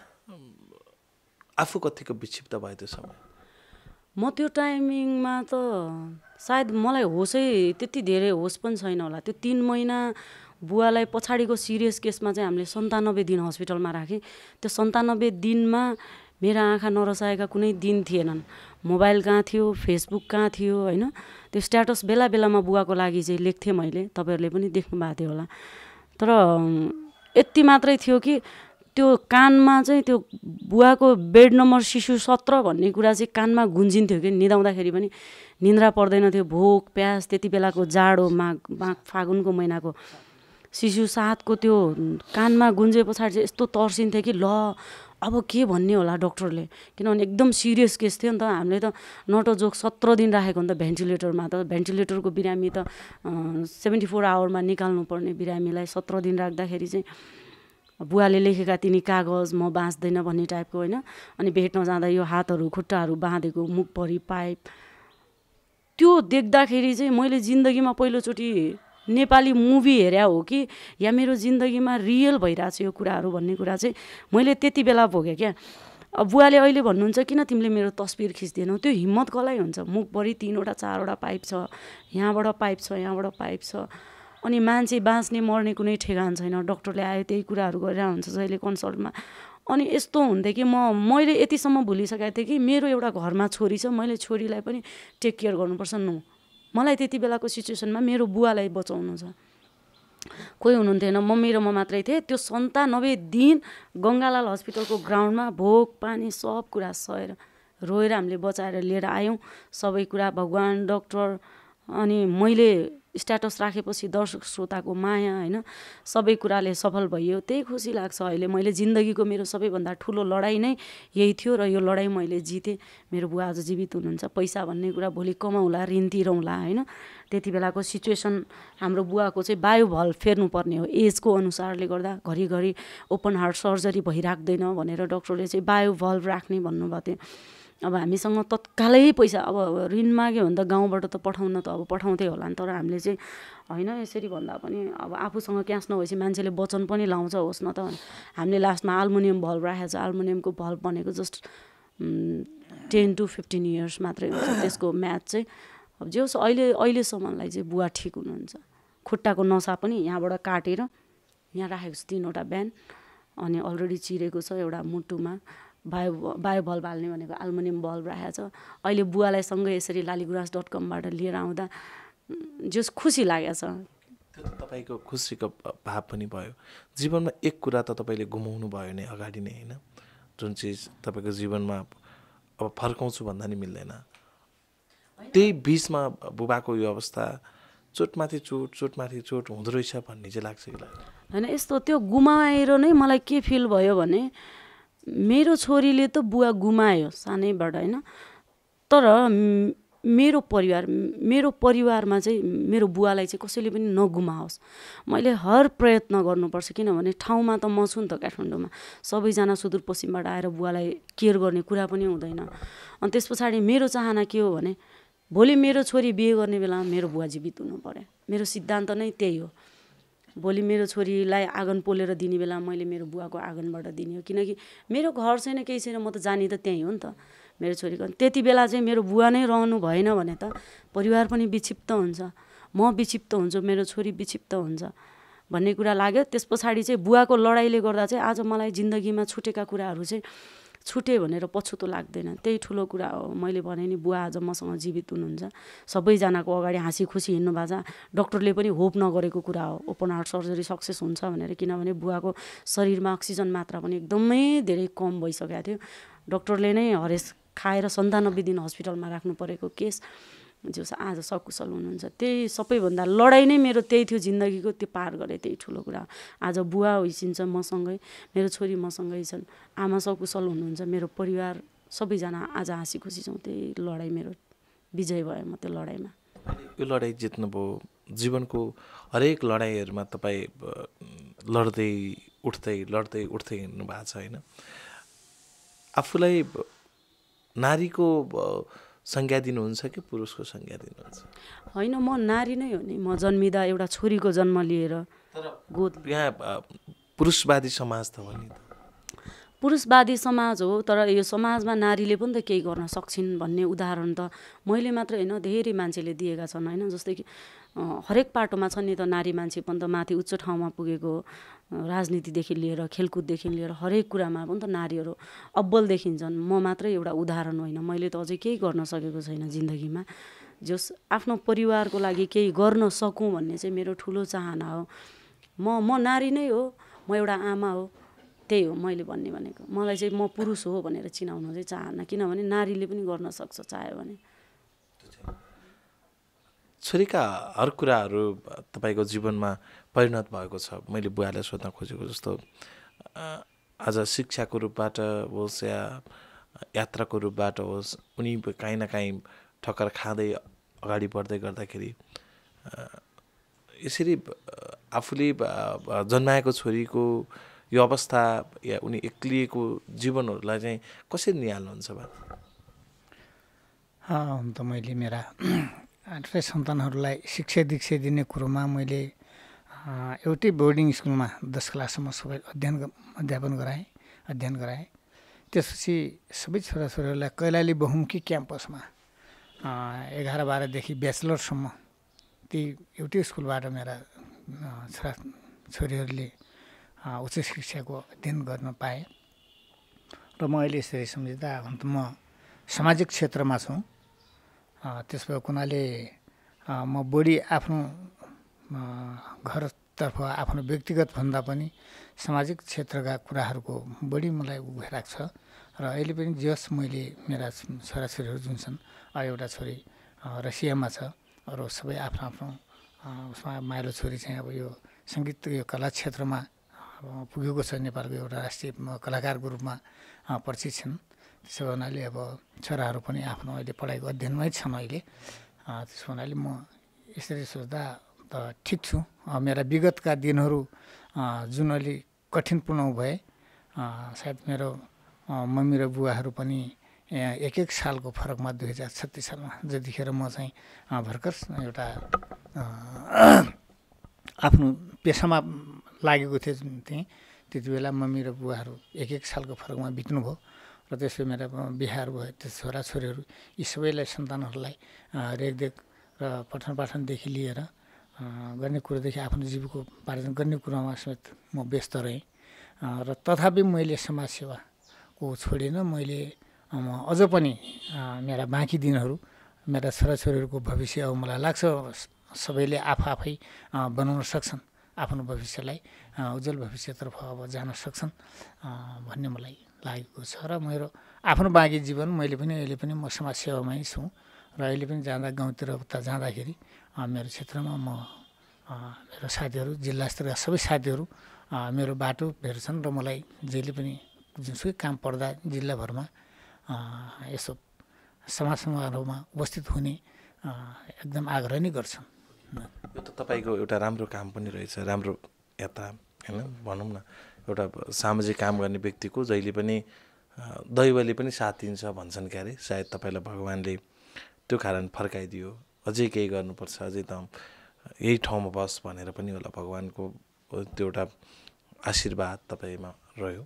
आफू कतिको विक्षिप्त भयो त्यो समय? म त्यो टाइमिङमा त सायद मलाई होसै त्यति धेरै होस पनि छैन होला। त्यो 3 महिना बुवालाई पछाडिको सिरियस केसमा चाहिँ हामीले 97 दिन हस्पिटलमा राखेँ। त्यो 97 दिनमा मेरा आँखा नरसाएका कुनै दिन थिएनन्। मोबाइल कहाँ थियो, फेसबुक कहाँ थियो होइन, त्यो स्ट्याटस बेला बेलामा बुवाको लागि चाहिँ लेख्थेँ मैले, तपाईँहरूले पनि देख्नु भएको थियो होला। तर यति मात्रै थियो कि त्यो कानमा चाहिँ त्यो बुवाको बेड नम्बर शिशु 17 भन्ने कुरा चाहिँ कानमा गुन्जिन्थ्यो कि निदाउँदाखेरि पनि निन्द्रा पर्दैन थियो, भोक प्यास, त्यति बेलाको जाडो माघ फागुनको महिनाको शिशु 7 को त्यो कानमा गुन्जे पछाडि चाहिँ यस्तो तर्सिन्थ्यो कि ल अब के भन्ने होला डक्टरले, किनभने एकदम सिरियस केस थियो नि त। हामीले त नटोजोक 17 दिन राखेको नि त भेन्टिलेटरमा, त भेन्टिलेटरको बिरामी त 74 आवरमा निकाल्नुपर्ने बिरामीलाई 17 दिन राख्दाखेरि चाहिँ बुवाले लेखेका तिनी कागज म बाँच्दैन भन्ने टाइपको होइन। अनि भेट्न जाँदा यो हातहरू खुट्टाहरू बाँधेको, मुखभरि पाइप, त्यो देख्दाखेरि चाहिँ मैले जिन्दगीमा पहिलोचोटि नेपाली मुभी हेरे हो कि या मेरो जिन्दगीमा रियल भइरहेछ यो कुराहरू भन्ने कुरा चाहिँ मैले त्यति बेला भोगेँ क्या। अब बुवाले अहिले भन्नुहुन्छ किन तिमीले मेरो तस्बिर खिच्दैनौ, त्यो हिम्मत कसलाई हुन्छ? मुखभरि 3वटा 4वटा पाइप छ, यहाँबाट पाइप छ, यहाँबाट पाइप छ, अनि मान्छे बाँच्ने मर्ने कुनै ठेगान छैन। डक्टरले आयो त्यही कुराहरू गरिरहेको हुन्छ जहिले कन्सल्टमा। अनि यस्तो हुन्थ्यो कि मैले यतिसम्म भुलिसकेको थिएँ कि मेरो एउटा घरमा छोरी छ, मैले छोरीलाई पनि टेक केयर गर्नुपर्छ। मलाई त्यति बेलाको सिचुएसनमा मेरो बुवालाई बचाउनु छ, कोही हुनुहुन्थेन, मम्मी र म मात्रै थिएँ। त्यो 97 दिन गङ्गालाल हस्पिटलको ग्राउन्डमा भोक पानी सब कुरा सहेर रोएर हामीले बचाएर लिएर आयौँ। सबै कुरा भगवान्, डक्टर, अनि मैले स्ट्याटस राखेपछि दर्शक श्रोताको माया होइन, सबै कुराले सफल भइयो। त्यही खुसी लाग्छ अहिले। मैले जिन्दगीको मेरो सबैभन्दा ठुलो लडाइँ नै यही थियो र यो लडाइँ मैले जितेँ। मेरो बुवा आज जीवित हुनुहुन्छ। पैसा भन्ने कुरा भोलि कमाउला, ऋण तिरौँला होइन। त्यति बेलाको सिचुएसन हाम्रो बुवाको चाहिँ बायो भल्भ फेर्नुपर्ने हो, एजको अनुसारले गर्दा घरिघरि ओपन हार्ट सर्जरी भइराख्दैन भनेर डक्टरले चाहिँ बायो भल्भ राख्ने भन्नुभएको थियो। अब हामीसँग तत्कालै पैसा, अब ऋण माग्यो भने त गाउँबाट त पठाउन त अब पठाउँथै होला नि, तर हामीले चाहिँ होइन यसरी भन्दा पनि अब आफूसँग क्यास नभएपछि मान्छेले वचन पनि लाउँछ होस् न त। हामीले लास्टमा आल्मुनियम भल्भ राखेको छ। आल्मुनियमको भल्भ भनेको जस्ट 10 to 15 इयर्स मात्रै हुन्छ त्यसको म्याच चाहिँ। अब जे होस् अहिलेसम्मलाई चाहिँ बुवा ठिक हुनुहुन्छ। खुट्टाको नसा पनि यहाँबाट काटेर यहाँ राखेको छ 3वटा ब्यान्ड, अनि अलरेडी चिरेको छ एउटा मुटुमा। बायो भल्भ हाल्ने भनेको आल्मुनियम भल्भ राखेको छ। अहिले बुवालाई सँगै यसरी लालीगुराँस.com-बाट लिएर आउँदा जस खुसी लागेको छ। त्यो त तपाईँको खुसीको भाव पनि भयो। जीवनमा एक कुरा त तपाईँले गुमाउनु भयो नै अगाडि नै होइन, जुन चिज तपाईँको जीवनमा अब फर्काउँछु भन्दा नि मिल्दैन। त्यही बिचमा बुबाको यो अवस्था चोटमाथि चोट हुँदो रहेछ भन्ने चाहिँ लाग्छ कि लाग्दैन? होइन यस्तो त्यो गुमाएर नै मलाई के फिल भयो भने मेरो छोरीले त बुवा गुमायो सानैबाट होइन, तर मेरो परिवारमा चाहिँ मेरो बुवालाई चाहिँ कसैले पनि नगुमाओस्। मैले हर प्रयत्न गर्नुपर्छ, किनभने ठाउँमा त म छु नि त काठमाडौँमा, सबैजना सुदूरपश्चिमबाट आएर बुवालाई केयर गर्ने कुरा पनि हुँदैन। अनि त्यस पछाडि मेरो चाहना के हो भने भोलि मेरो छोरी बिहे गर्ने बेलामा मेरो बुवा जीवित हुनु पर्यो। मेरो सिद्धान्त नै त्यही हो। भोलि मेरो छोरीलाई आँगन पोलेर दिने बेला मैले मेरो बुवाको आँगनबाट दिने हो, किनकि मेरो घर छैन केही छैन, म त जाने त त्यहीँ हो नि त मेरो छोरीको। त्यति बेला चाहिँ मेरो बुवा नै रहनु भएन भने त परिवार पनि विक्षिप्त हुन्छ, म विक्षिप्त हुन्छु, मेरो छोरी विक्षिप्त हुन्छ भन्ने कुरा लाग्यो। त्यस पछाडि चाहिँ बुवाको लडाइँले गर्दा चाहिँ आज मलाई जिन्दगीमा छुटेका कुराहरू चाहिँ छुटे भनेर पछुतो लाग्दैन। त्यही ठुलो कुरा हो। मैले भने नि बुवा आज मसँग जीवित हुनुहुन्छ, सबैजनाको अगाडि हाँसी खुसी हिँड्नु भएको छ। डक्टरले पनि होप नगरेको कुरा हो ओपन हार्ट सर्जरी सक्सेस हुन्छ भनेर, किनभने बुवाको शरीरमा अक्सिजन मात्रा पनि एकदमै धेरै कम भइसकेको थियो। डक्टरले नै हरेस खाएर 97 दिन हस्पिटलमा राख्नु परेको केस जो आज सकुशल हुनुहुन्छ। त्यही सबैभन्दा लडाइँ नै मेरो त्यही थियो जिन्दगीको, त्यो पार गरेँ, त्यही ठुलो कुरा। आज बुवा होइसिन्छ मसँगै, मेरो छोरी मसँगै छन्, आमा सकुशल हुनुहुन्छ, मेरो परिवार सबैजना आज हाँसी खुसी छौँ। त्यही लडाइँ मेरो विजय भयो म त्यो लडाइँमा। यो लडाइँ जित्नुभयो। जीवनको हरेक लडाइँहरूमा तपाईँ लड्दै उठ्दै हिँड्नु भएको छ होइन। आफूलाई नारीको संज्ञा दिनुहुन्छ कि पुरुषको संज्ञा दिनुहुन्छ? होइन, म नारी नै हो नि। म जन्मिँदा एउटा छोरीको जन्म लिएर गोद। यहाँ पुरुषवादी समाज त हो नि। पुरुषवादी समाज हो, तर यो समाजमा नारीले पनि त केही गर्न सक्छिन् भन्ने उदाहरण त मैले मात्र होइन धेरै मान्छेले दिएका छन् होइन। जस्तै कि हरेक पाटोमा छ नि त नारी मान्छे पनि त माथि उच्च ठाउँमा पुगेको, राजनीतिदेखि लिएर खेलकुददेखि लिएर हरेक कुरामा पनि त नारीहरू अब्बल देखिन्छन्। म मात्रै एउटा उदाहरण होइन। मैले त अझै केही गर्न सकेको छैन जिन्दगीमा, जस आफ्नो परिवारको लागि केही गर्न सकौँ भन्ने चाहिँ मेरो ठुलो चाहना हो। म नारी नै हो, म एउटा आमा हो, त्यही हो मैले भन्ने भनेको। मलाई चाहिँ म पुरुष हो भनेर चिनाउनु चाहिँ चाहन्न, किनभने नारीले पनि गर्न सक्छ चाह्यो भने। छोरीका हर कुराहरू तपाईँको जीवनमा परिणत भएको छ। मैले बुवालाई सोध्न खोजेको जस्तो आज शिक्षाको रूपबाट होस् या यात्राको रूपबाट होस्, उनी काहीँ न काहीँ ठक्कर खाँदै अगाडि बढ्दै गर्दाखेरि यसरी आफूले जन्माएको छोरीको यो अवस्था या उनी एक्लिएको जीवनहरूलाई चाहिँ कसरी निहाल्नुहुन्छ बा? हुन त मैले मेरा 8 सन्तानहरूलाई शिक्षा दीक्षा दिने कुरोमा मैले एउटै बोर्डिङ स्कुलमा 10 क्लाससम्म सबै अध्ययन गराएँ। त्यसपछि सबै छोराछोरीहरूलाई कैलाली बहुमुखी क्याम्पसमा 11-12देखि ब्याचलरसम्म त्यही एउटै स्कुलबाट मेरा छोरीहरूले उच्च शिक्षाको अध्ययन गर्न पाएँ। र म अहिले यसरी सम्झिँदा हुन त म सामाजिक क्षेत्रमा छु। त्यस भएको हुनाले म बढी आफ्नो घरतर्फ आफ्नो व्यक्तिगत भन्दा पनि सामाजिक क्षेत्रका कुराहरूको बढी मलाई भइरहेको छ। र अहिले पनि जस मैले मेरा छोराछोरीहरू जुन छन्, एउटा छोरी रसियामा छ, अरू सबै आफ्नो आफ्नो उसमा माइलो छोरी चाहिँ अब यो सङ्गीत यो कला क्षेत्रमा पुगेको छ, नेपालको एउटा राष्ट्रिय कलाकारको रूपमा परिचित छन्। त्यसो हुनाले अब छोराहरू पनि आफ्नो अहिले पढाइको अध्ययनमै छन् अहिले। त्यसो हुनाले म यसरी सोच्दा त ठिक छु। मेरा विगतका दिनहरू जुन अलि कठिनपूर्ण भए, सायद मेरो मम्मी र बुवाहरू पनि 1-1 सालको फरकमा 2036 सालमा जतिखेर म चाहिँ भर्खर एउटा आफ्नो पेसामा लागेको थिएँ त्यहीँ, त्यति बेला मम्मी र बुवाहरू 1-1 सालको फरकमा बित्नुभयो। र त्यसो मेरा बिहाहरू भयो। त्यो छोराछोरीहरू यी सबैलाई सन्तानहरूलाई रेखदेख र पठन पाठनदेखि लिएर गर्ने कुरोदेखि आफ्नो जीविकोपार्जन गर्ने कुरामा समेत म व्यस्त रहेँ। र तथापि मैले समाजसेवाको छोडिनँ। मैले अझ पनि मेरा बाँकी दिनहरू मेरा छोराछोरीहरूको भविष्य अब मलाई लाग्छ सबैले आफै बनाउन सक्छन्, आफ्नो भविष्यलाई उज्जवल भविष्यतर्फ अब जान सक्छन् भन्ने मलाई लागेको छ। र मेरो आफ्नो बाँकी जीवन मैले पनि अहिले पनि म समाजसेवामै छु। र अहिले पनि जाँदा गाउँतिर उता जाँदाखेरि मेरो क्षेत्रमा म मेरो साथीहरू जिल्ला स्तरका सबै साथीहरू मेरो बाटो भेट्छन् र मलाई जहिले पनि जुनसुकै काम पर्दा जिल्लाभरमा यसो समाज समारोहमा उपस्थित हुने एकदम आग्रह नै गर्छन्। यो त तपाईँको एउटा राम्रो काम पनि रहेछ, राम्रो यता होइन भनौँ न एउटा सामाजिक काम गर्ने व्यक्तिको जहिले पनि दैवले पनि साथ दिन्छ भन्छन् क्यारे। सायद तपाईँलाई भगवान्ले त्यो कारण फर्काइदियो, अझै केही गर्नुपर्छ, अझै त यही ठाउँमा बस भनेर पनि होला भगवान्को त्यो एउटा आशीर्वाद तपाईँमा रह्यो।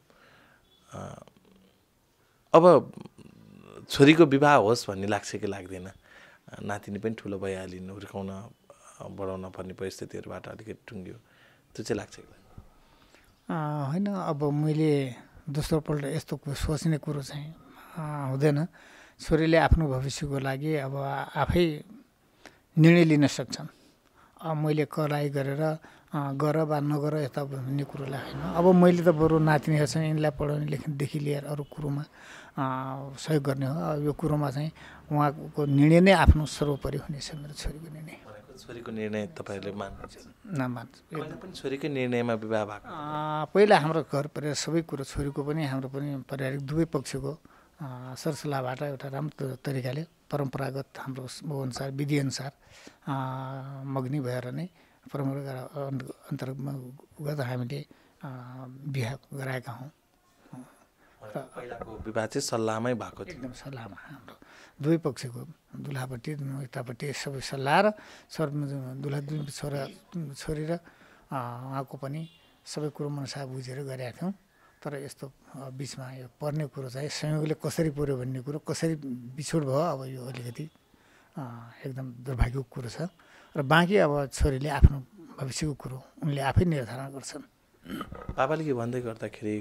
अब छोरीको विवाह होस् भन्ने लाग्छ कि लाग्दैन? नातिनी पनि ठुलो भइहालिन्, हुर्काउन बढाउन पर्ने परिस्थितिहरूबाट अलिकति टुङ्ग्यो, त्यो चाहिँ लाग्छ कि? होइन, अब मैले दोस्रोपल्ट यस्तो सोच्ने कुरो चाहिँ हुँदैन। छोरीले आफ्नो भविष्यको लागि अब आफै निर्णय लिन सक्छन्। अब मैले कराई गरेर गर वा नगर यता भन्ने कुरोलाई होइन। अब मैले त बरु नातिनीहरूसँग यिनलाई पढाउने लेख्नेदेखि लिएर अरू कुरोमा सहयोग गर्ने हो। यो कुरोमा चाहिँ उहाँको निर्णय नै आफ्नो सर्वोपरि हुनेछ, मेरो छोरीको निर्णय। छोरीको निर्णय तपाईँहरूले मान्नुहुन्छ? नमान्छु। पहिला पनि छोरीकै निर्णयमा विवाह भएको? पहिला हाम्रो घर परिवार सबै कुरो, छोरीको पनि हाम्रो पनि पारिवारिक दुवै पक्षको सरसल्लाहबाट एउटा राम्रो तरिकाले परम्परागत हाम्रो अनुसार विधिअनुसार मग्नी भएर नै परम्परा अन्तर्गत हामीले बिहा गराएका हौँ। पहिलाको विवाह चाहिँ सल्लाहमै भएको थियो? एकदम सल्लाहमा, हाम्रो दुवै पक्षको दुलहापट्टि यतापट्टि सबै सल्लाह र दुलहा दुई छोरी र उहाँको पनि सबै कुरो मनसा बुझेर गरेका थियौँ। तर यस्तो बिचमा यो पर्ने कुरो चाहिँ संयोगले कसरी पर्यो भन्ने कुरो, कसरी बिछोड भयो, अब यो अलिकति एकदम दुर्भाग्यको कुरो छ। र बाँकी अब छोरीले आफ्नो भविष्यको कुरो उनले आफै निर्धारण गर्छन्। बाबाले के भन्दै गर्दाखेरि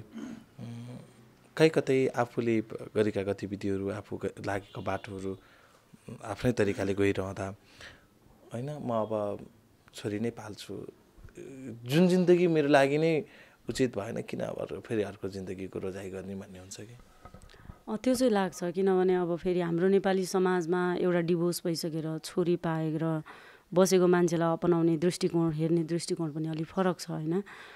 कहीँ कतै आफूले गरेका गतिविधिहरू, आफू लागेको बाटोहरू आफ्नै तरिकाले गइरहँदा होइन म अब छोरी नै पाल्छु, जुन जिन्दगी मेरो लागि नै उचित भएन, किन अब फेरि अर्को जिन्दगीको रोजाइ गर्ने भन्ने हुन्छ कि? त्यो चाहिँ लाग्छ, किनभने अब फेरि हाम्रो नेपाली समाजमा एउटा डिभोर्स भइसकेर छोरी पाएर बसेको मान्छेलाई अपनाउने दृष्टिकोण, हेर्ने दृष्टिकोण पनि अलिक फरक छ होइन।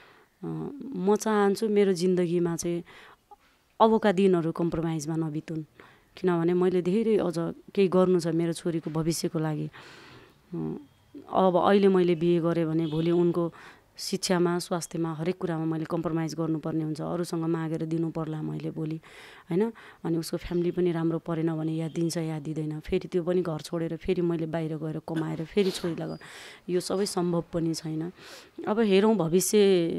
म चाहन्छु मेरो जिन्दगीमा चाहिँ अबका दिनहरू कम्प्रोमाइजमा नबितुन्, किनभने मैले धेरै अझ केही गर्नु छ मेरो छोरीको भविष्यको लागि। अब अहिले मैले बिहे गरेँ भने भोलि उनको शिक्षामा, स्वास्थ्यमा, हरेक कुरामा मैले कम्प्रोमाइज गर्नुपर्ने हुन्छ। अरूसँग मागेर दिनु पर्ला मैले भोलि होइन। अनि उसको फ्यामिली पनि राम्रो परेन भने या दिन्छ या दिँदैन, फेरि त्यो पनि घर छोडेर फेरि मैले बाहिर गएर कमाएर फेरि छोरीलाई गर्नु, यो सबै सम्भव पनि छैन। अब हेरौँ, भविष्य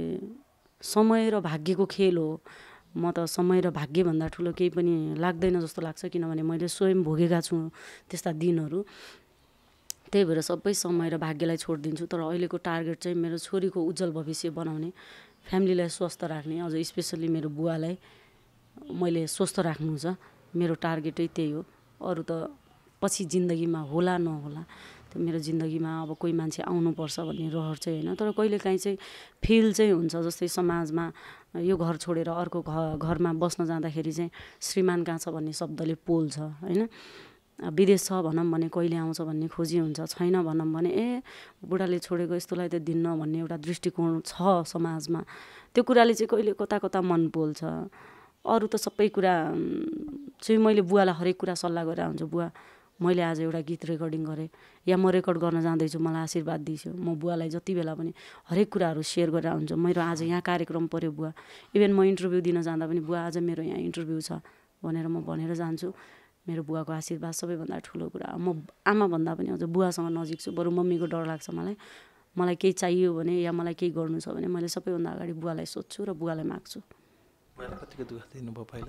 समय र भाग्यको खेल हो। म त समय र भाग्यभन्दा ठुलो केही पनि लाग्दैन जस्तो लाग्छ, किनभने मैले स्वयं भोगेका छु त्यस्ता दिनहरू। त्यही भएर सबै समय र भाग्यलाई छोडिदिन्छु। तर अहिलेको टार्गेट चाहिँ मेरो छोरीको उज्जवल भविष्य बनाउने, फ्यामिलीलाई स्वस्थ राख्ने, अझ स्पेसल्ली मेरो बुवालाई मैले स्वस्थ राख्नु छ। मेरो टार्गेटै त्यही हो। अरू त पछि जिन्दगीमा होला नहोला, त्यो मेरो जिन्दगीमा अब कोही मान्छे आउनुपर्छ भन्ने रहर चाहिँ होइन। तर कहिलेकाहीँ चाहिँ फिल चाहिँ हुन्छ, जस्तै समाजमा यो घर छोडेर अर्को घरमा बस्न जाँदाखेरि चाहिँ श्रीमान कहाँ छ भन्ने शब्दले पोल्छ होइन। विदेश छ भनौँ भने कहिले आउँछ भन्ने खोजी हुन्छ, छैन भनौँ भने बुढाले छोडेको यस्तोलाई त दिन्न भन्ने एउटा दृष्टिकोण छ समाजमा। त्यो कुराले चाहिँ कहिले कता कता मन पोल्छ। अरू त सबै कुरा चाहिँ मैले बुवालाई हरेक कुरा सल्लाह गरेर हुन्छु। बुवा, मैले आज एउटा गीत रेकर्डिङ गरेँ या म रेकर्ड गर्न जाँदैछु, मलाई आशीर्वाद दिन्छु। म बुवालाई जति बेला पनि हरेक कुराहरू सेयर गरेर हुन्छु। मेरो आज यहाँ कार्यक्रम पऱ्यो बुवा, इभन म इन्टरभ्यू दिन जाँदा पनि बुवा आज मेरो यहाँ इन्टरभ्यू छ भनेर म भनेर जान्छु। मेरो बुवाको आशीर्वाद सबैभन्दा ठुलो कुरा। म आमाभन्दा पनि अझ बुवासँग नजिक छु। बरु मम्मीको डर लाग्छ मलाई केही चाहियो भने या मलाई केही गर्नु छ भने मैले सबैभन्दा अगाडि बुवालाई सोध्छु र बुवालाई माग्छु। कतिको दुःख दिनुभयो पहिला?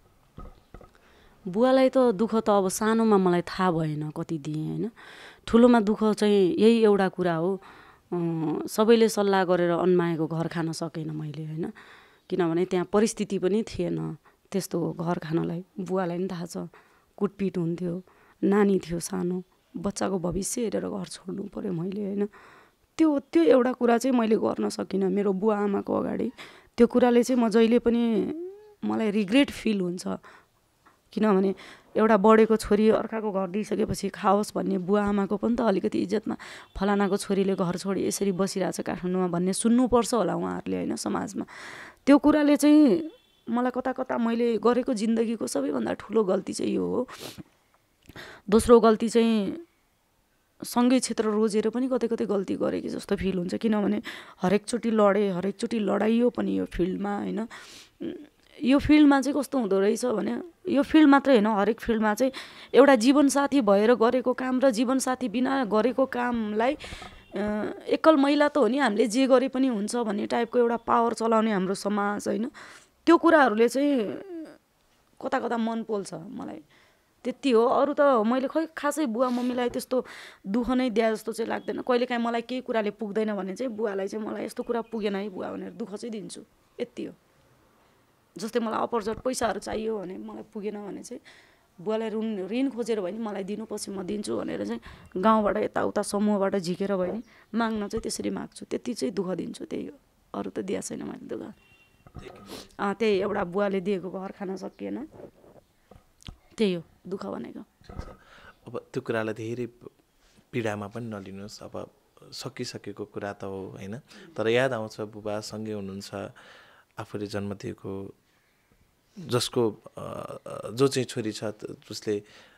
बुवालाई त दुःख त अब सानोमा मलाई थाहा भएन कति दिएँ होइन। ठुलोमा दुःख चाहिँ यही एउटा कुरा हो, सबैले सल्लाह गरेर अन्माएको घर खान सकेन मैले होइन। किनभने त्यहाँ परिस्थिति पनि थिएन त्यस्तो घर खानलाई। बुवालाई पनि थाहा छ, कुटपिट हुन्थ्यो, नानी थियो सानो, बच्चाको भविष्य हेरेर घर छोड्नु पऱ्यो मैले होइन। त्यो एउटा कुरा चाहिँ मैले गर्न सकिनँ मेरो बुवा आमाको अगाडि। त्यो कुराले चाहिँ म जहिले पनि मलाई रिग्रेट फिल हुन्छ किनभने एउटा बढेको छोरी अर्काको घर दिइसकेपछि खाओस् भन्ने बुवा आमाको पनि त अलिकति इज्जतमा फलानाको छोरीले घर छोडी यसरी बसिरहेछ काठमाडौँमा भन्ने सुन्नुपर्छ होला उहाँहरूले होइन समाजमा। त्यो कुराले चाहिँ मलाई कता कता मैले गरेको जिन्दगीको सबैभन्दा ठुलो गल्ती चाहिँ यो हो। दोस्रो गल्ती चाहिँ सँगै क्षेत्र रोजेर पनि कतै कतै गल्ती गरेँ कि जस्तो फिल हुन्छ, किनभने हरेकचोटि लडेँ, हरेकचोटि लडाइयो पनि यो फिल्डमा होइन। यो फिल्डमा चाहिँ कस्तो हुँदो रहेछ भने यो फिल्ड मात्रै होइन, हरेक फिल्डमा चाहिँ एउटा जीवनसाथी भएर गरेको काम र जीवनसाथी बिना गरेको कामलाई एकल महिला त हो नि, हामीले जे गरे पनि हुन्छ भन्ने टाइपको एउटा पावर चलाउने हाम्रो समाज होइन। त्यो कुराहरूले चाहिँ कता कता मन पोल्छ मलाई, त्यति हो। अरू त मैले खै खासै बुवा मम्मीलाई त्यस्तो दुःख नै दिए जस्तो चाहिँ लाग्दैन। कहिलेकाहीँ मलाई केही कुराले पुग्दैन भने चाहिँ बुवालाई चाहिँ मलाई यस्तो कुरा पुगेन है बुवा भनेर दुःख चाहिँ दिन्छु, यति हो। जस्तै मलाई अपरझट पैसाहरू चाहियो भने मलाई पुगेन भने चाहिँ बुवालाई ऋण खोजेर भयो नि मलाई दिनुपर्छ म दिन्छु भनेर चाहिँ गाउँबाट यताउता समूहबाट झिकेर भयो नि माग्न चाहिँ त्यसरी माग्छु, त्यति चाहिँ दुःख दिन्छु, त्यही हो। अरू त दिएको छैन मैले दुःख। त्यही एउटा बुवाले दिएको घर खान सकिएन, त्यही हो दुःख भनेको। अब त्यो कुरालाई धेरै पीडामा पनि नलिनुहोस्, अब सकिसकेको कुरा त हो होइन। तर याद आउँछ बुबा सँगै हुनुहुन्छ, आफूले जन्म दिएको जसको जो चाहिँ छोरी छ उसले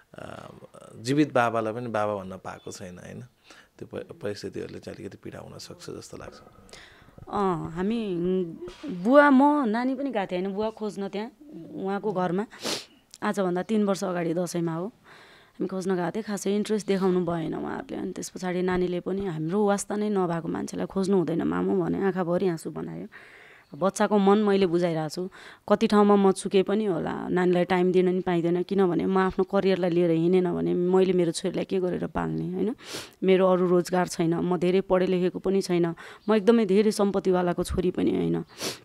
जीवित बाबालाई पनि बाबा भन्न पाएको छैन होइन। त्यो परिस्थितिहरूले चाहिँ अलिकति पीडा हुनसक्छ जस्तो लाग्छ। हामी बुवा म नानी पनि गएको थिएँ होइन बुवा खोज्न त्यहाँ उहाँको घरमा। आजभन्दा 3 वर्ष अगाडि दसैँमा हो हामी खोज्न गएको थिएँ। खासै इन्ट्रेस्ट देखाउनु भएन उहाँहरूले। अनि त्यस पछाडि नानीले पनि हाम्रो वास्ता नै नभएको मान्छेलाई खोज्नु हुँदैन मामु भने आँखाभरि आँसु बनायो। बच्चाको मन मैले बुझाइरहेको छु। कति ठाउँमा म चुके पनि होला, नानीलाई टाइम दिन नि पाइँदैन, किनभने म आफ्नो करियरलाई लिएर हिँडेन भने मैले मेरो छोरीलाई के गरेर पाल्ने होइन। मेरो अरू रोजगार छैन, म धेरै पढे लेखेको पनि छैन, म एकदमै धेरै सम्पत्तिवालाको छोरी पनि होइन।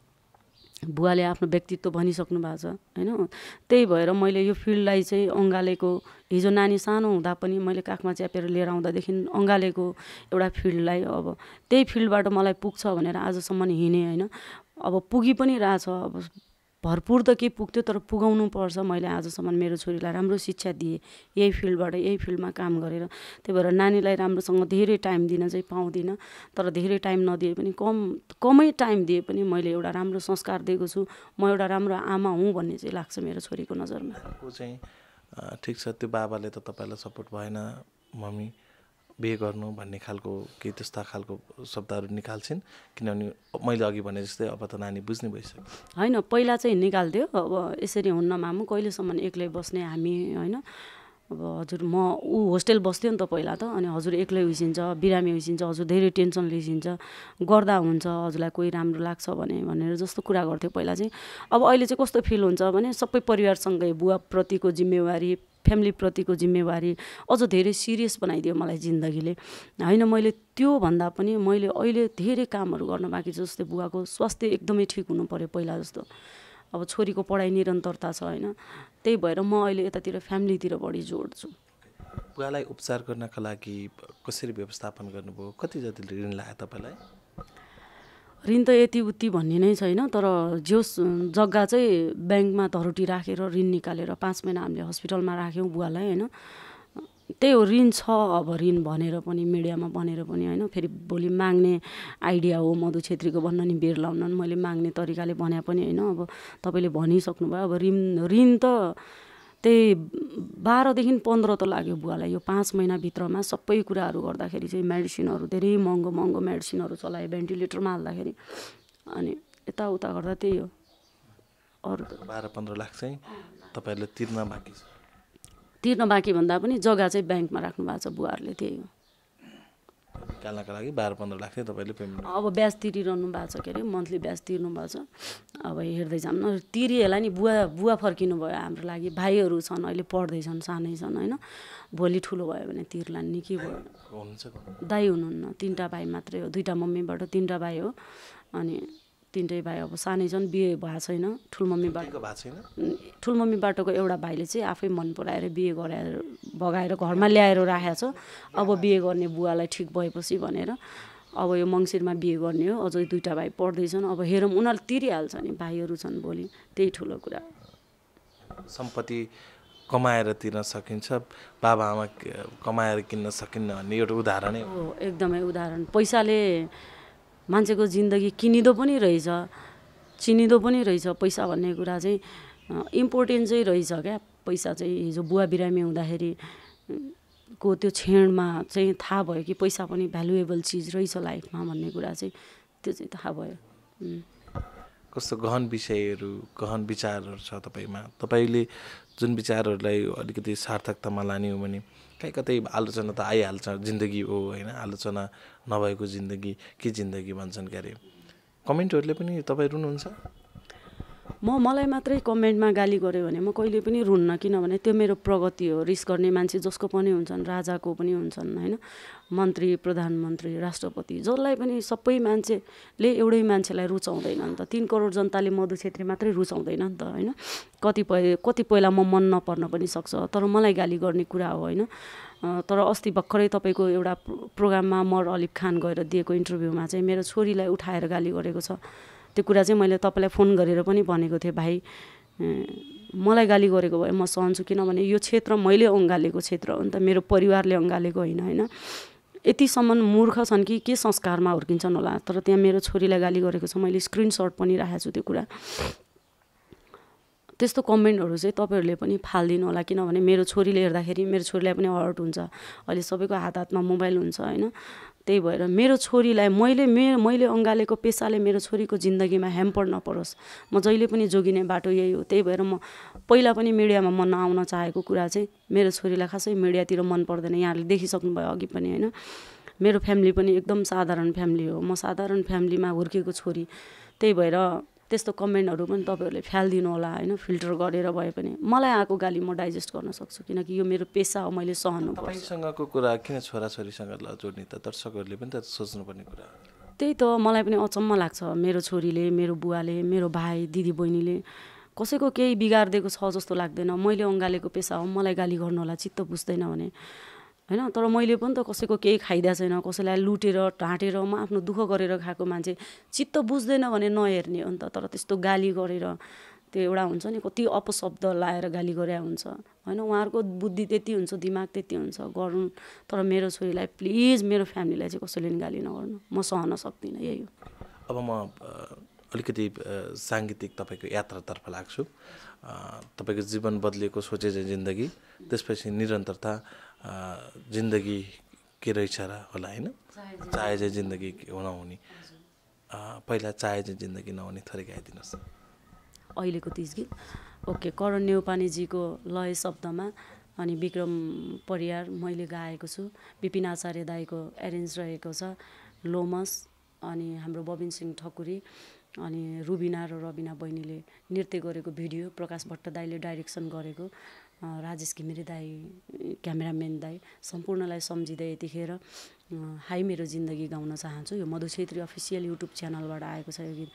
बुवाले आफ्नो व्यक्तित्व भनिसक्नु भएको छ होइन। त्यही भएर मैले यो फिल्डलाई चाहिँ अँगालेको, हिजो नानी सानो हुँदा पनि मैले काखमा च्यापेर लिएर आउँदादेखि अँगालेको एउटा फिल्डलाई। अब त्यही फिल्डबाट मलाई पुग्छ भनेर आजसम्म हिँडेँ होइन। अब पुगी पनि रहेछ, अब भरपुर त के पुग्थ्यो तर पुगाउनु पर्छ। मैले आजसम्म मेरो छोरीलाई राम्रो शिक्षा दिएँ यही फिल्डबाट, यही फिल्डमा काम गरेर। त्यही भएर नानीलाई राम्रोसँग धेरै टाइम दिन चाहिँ पाउँदिनँ, तर धेरै टाइम नदिए पनि कमै टाइम दिए पनि मैले एउटा राम्रो संस्कार दिएको छु, म एउटा राम्रो आमा हुँ भन्ने चाहिँ लाग्छ मेरो छोरीको नजरमा। चाहिँ ठिक छ, त्यो बाबाले त तपाईँलाई सपोर्ट भएन, मम्मी बिहे गर्नु भन्ने खालको केही त्यस्ता खालको शब्दहरू निकाल्छन्, किनभने मैले अघि भने जस्तै अब त नानी बुझ्ने भइसक्यो होइन। पहिला चाहिँ निकाल्थ्यो, अब यसरी हुन्न मामु कहिलेसम्म एक्लै बस्ने हामी होइन। अब हजुर म होस्टेल बस्थ्यो नि त पहिला त, अनि हजुर एक्लै उसिन्छ, बिरामी उसिन्छ, हजुर धेरै टेन्सन लिइसिन्छ, गर्दा हुन्छ हजुरलाई कोही राम्रो लाग्छ भनेर जस्तो कुरा गर्थ्यो पहिला चाहिँ। अब अहिले चाहिँ कस्तो फिल हुन्छ भने सबै परिवारसँगै बुवाप्रतिको जिम्मेवारी, फ्यामिलीप्रतिको जिम्मेवारी अझ धेरै सिरियस बनाइदियो मलाई जिन्दगीले होइन। मैले त्यो भन्दा पनि मैले अहिले धेरै कामहरू गर्न बाँकी छ, जस्तै बुवाको स्वास्थ्य एकदमै ठिक हुनु पऱ्यो पहिला जस्तो। अब छोरीको पढाइ निरन्तरता छ होइन, त्यही भएर म अहिले यतातिर फ्यामिलीतिर बढी जोड छु। बुवालाई उपचार गर्नका लागि कसरी व्यवस्थापन गर्नुभयो, कति जति ऋण लाग्यो तपाईँलाई? ऋण त यति उति भन्ने नै छैन, तर जोस जग्गा चाहिँ ब्याङ्कमा धरोटी राखेर ऋण निकालेर 5 महिना हामीले हस्पिटलमा राख्यौँ बुवालाई होइन। त्यही हो ऋण छ। अब ऋण भनेर पनि मिडियामा भनेर पनि होइन, फेरि भोलि माग्ने आइडिया हो मधु छेत्रीको भन्न नि बेर लाउन मैले माग्ने तरिकाले भने पनि होइन। अब तपाईँले भनिसक्नुभयो, अब ऋण त त्यही 12 देखि 15 त लाग्यो बुवालाई यो 5 महिनाभित्रमा सबै कुराहरू गर्दाखेरि चाहिँ। मेडिसिनहरू धेरै महँगो महँगो मेडिसिनहरू चलायो भेन्टिलेटरमा हाल्दाखेरि, अनि यताउता गर्दा त्यही हो। अरू 12-15 लाख चाहिँ तपाईँहरूले तिर्न बाँकी छ? तिर्न बाँकी भन्दा पनि जग्गा चाहिँ ब्याङ्कमा राख्नु भएको छ बुवाहरूले, त्यही हो। निकाल्नका लागि 12-15 लाख चाहिँ तपाईँले पेमेन्ट अब ब्याज तिरिरहनु भएको छ, के अरे मन्थली ब्याज तिर्नु भएको छ। अब हेर्दै जाऊँ न, तिरिएला नि बुवा फर्किनु भयो हाम्रो लागि। भाइहरू छन् अहिले पढ्दैछन्, सानै छन् होइन, भोलि ठुलो भयो भने तिर्ला नि के भयो। दाइ हुनुहुन्न, 3टा भाइ मात्रै हो, 2टा मम्मीबाट 3टा भाइ हो, अनि 3टै भाइ अब सानै छन्, बिहे भएको छैन। ठुलमम्मीबाटको एउटा भाइले चाहिँ आफै मन पराएर बिहे गराएर भगाएर घरमा ल्याएर राखेको छ। अब बिहे गर्ने बुवालाई ठिक भएपछि भनेर अब यो मङ्सिरमा बिहे गर्ने हो। अझै 2टा भाइ पढ्दैछन्, अब हेरौँ उनीहरूले तिरिहाल्छ नि, भाइहरू छन् भोलि, त्यही ठुलो कुरा। सम्पत्ति कमाएर तिर्न सकिन्छ, बाबाआमा कमाएर किन्न सकिन्न भन्ने एउटा उदाहरणै हो। एकदमै उदाहरण। पैसाले मान्छेको जिन्दगी किनिदो पनि रहेछ, चिनिदो पनि रहेछ। पैसा भन्ने कुरा चाहिँ इम्पोर्टेन्ट चाहिँ रहेछ क्या। पैसा चाहिँ हिजो बुवा बिरामी हुँदाखेरि को त्यो क्षणमा चाहिँ थाहा भयो कि पैसा पनि भ्यालुएबल चिज रहेछ लाइफमा भन्ने कुरा चाहिँ त्यो चाहिँ थाहा भयो। कस्तो गहन विषयहरू, गहन विचारहरू छ तपाईँमा? तपाईँले जुन विचारहरूलाई अलिकति सार्थकतामा लाने हो भने कहीँ कतै आलोचना त आइहाल्छ, जिन्दगी हो होइन, आलोचना नभएको जिन्दगी के जिन्दगी भन्छन् क्यारे। कमेन्टहरूले पनि तपाईँ रुनुहुन्छ? मलाई मात्रै कमेन्टमा गाली गऱ्यो भने म कहिले पनि रुन्न, किनभने त्यो मेरो प्रगति हो। रिस गर्ने मान्छे जसको पनि हुन्छन्, राजाको पनि हुन्छन् होइन, मन्त्री, प्रधानमन्त्री, राष्ट्रपति, जसलाई पनि सबै मान्छेले एउटै मान्छेलाई रुचाउँदैन नि त। 3 करोड जनताले मधु छेत्री मात्रै रुचाउँदैन नि त होइन। कतिपयलाई म मन नपर्न पनि सक्छ, तर मलाई गाली गर्ने कुरा हो होइन। तर अस्ति भर्खरै तपाईँको एउटा प्रोग्राममा मर अलिफ खान गएर दिएको इन्टरभ्यूमा चाहिँ मेरो छोरीलाई उठाएर गाली गरेको छ। त्यो कुरा चाहिँ मैले तपाईँलाई फोन गरेर पनि भनेको थिएँ, भाइ मलाई गाली गरेको भए म सहन्छु, किनभने यो क्षेत्र मैले अँगालेको क्षेत्र हो नि त, मेरो परिवारले अँगालेको होइन होइन। यतिसम्म मूर्ख छन् कि के संस्कारमा हुर्किन्छन् होला। तर त्यहाँ मेरो छोरीलाई गाली गरेको छ, मैले स्क्रिनसट पनि राखेको छु त्यो कुरा। त्यस्तो कमेन्टहरू चाहिँ तपाईँहरूले पनि फालिदिनु होला, किनभने मेरो छोरीले हेर्दाखेरि मेरो छोरीलाई पनि हर्ट हुन्छ। अहिले सबैको हातमा मोबाइल हुन्छ होइन। त्यही भएर मेरो छोरीलाई मैले अँगालेको पेसाले मेरो छोरीको जिन्दगीमा ह्याम्पर नपरोस्, म जहिले पनि जोगिने बाटो यही हो। त्यही भएर म पहिला पनि मिडियामा म नआउन चाहेको कुरा चाहिँ मेरो छोरीलाई खासै मिडियातिर मन पर्दैन। यहाँहरूले देखिसक्नुभयो अघि पनि होइन। मेरो फ्यामिली पनि एकदम साधारण फ्यामिली हो, म साधारण फ्यामिलीमा हुर्केको छोरी। त्यही भएर त्यस्तो कमेन्टहरू पनि तपाईँहरूले फ्यालिदिनु होला होइन, फिल्टर गरेर भए पनि। मलाई आएको गाली म डाइजेस्ट गर्न सक्छु, किनकि यो मेरो पेसा हो, मैले सहनु पर्छ। तपाईँसँगको कुरा किन छोराछोरीसँग जोड्ने त? दर्शकहरूले पनि त सोच्नुपर्ने कुरा हो। त्यही त मलाई पनि अचम्म लाग्छ। मेरो छोरीले, मेरो बुवाले, मेरो भाइ दिदी बहिनीले कसैको केही बिगारिदिएको छ जस्तो लाग्दैन। मैले अँगालेको पेसा हो, मलाई गाली गर्नु होला, चित्त बुझ्दैन भने होइन। तर मैले पनि त कसैको केही खाइदिएको छैन, कसैलाई लुटेर ढाँटेर म आफ्नो दुःख गरेर खाएको मान्छे, चित्त बुझ्दैन भने नहेर्ने हो नि त। तर त्यस्तो गाली गरेर त्यो एउटा हुन्छ नि, कति अपशब्द लाएर गाली गरे हुन्छ होइन। उहाँहरूको बुद्धि त्यति हुन्छ, दिमाग त्यति हुन्छ गर्नु। तर मेरो छोरीलाई प्लिज, मेरो फ्यामिलीलाई चाहिँ कसैले पनि गाली नगर्नु, म सहन सक्दिनँ, यही हो। अब म अलिकति साङ्गीतिक तपाईँको यात्रातर्फ लाग्छु। तपाईँको जीवन बदलिएको सोचे चाहिँ जिन्दगी, त्यसपछि निरन्तरता जिन्दगी के रहेछ र होला होइन। चाहे चाहिँ जिन्दगी नहुने, पहिला चाहे चाहिँ जिन्दगी नहुने थोरै गाइदिनुहोस्। अहिलेको तीज गीत ओके, करण नेउपानेजीको लय शब्दमा अनि विक्रम परियार मैले गाएको छु। विपिन आचार्य दाईको एरेन्ज रहेको छ, लोमस अनि हाम्रो बबिन सिंह ठकुरी अनि रुबिना र रबिना बहिनीले नृत्य गरेको भिडियो, प्रकाश भट्ट दाईले डाइरेक्सन गरेको, राजेश घिमिरे दाई क्यामेराम्यान दाई, सम्पूर्णलाई सम्झिँदै यतिखेर हाई मेरो जिन्दगी गाउन चाहन्छु। यो मधु छेत्री अफिसियल युट्युब च्यानलबाट आएको छ यो गीत।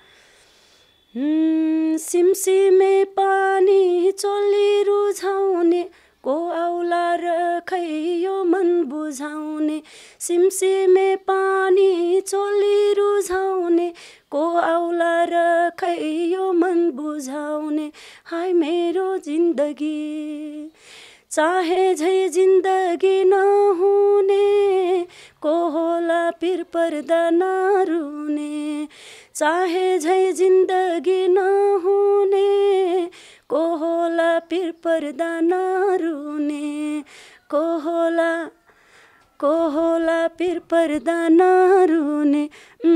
सिमसिमे पानी चोली रुझाउने को आउला र खै यो मन बुझाउने, सिमसिमे पानी चोली रुझाउने को आउला र खै यो मन बुझाउने, हाय मेरो जिन्दगी चाहे झै जिन्दगी नहुने, को होला पिर पर्दा नरुने, चाहे झै जिन्दगी नहुने, को होला पिर पर्दा नरुने, को होला पिर पर्दा नरुने।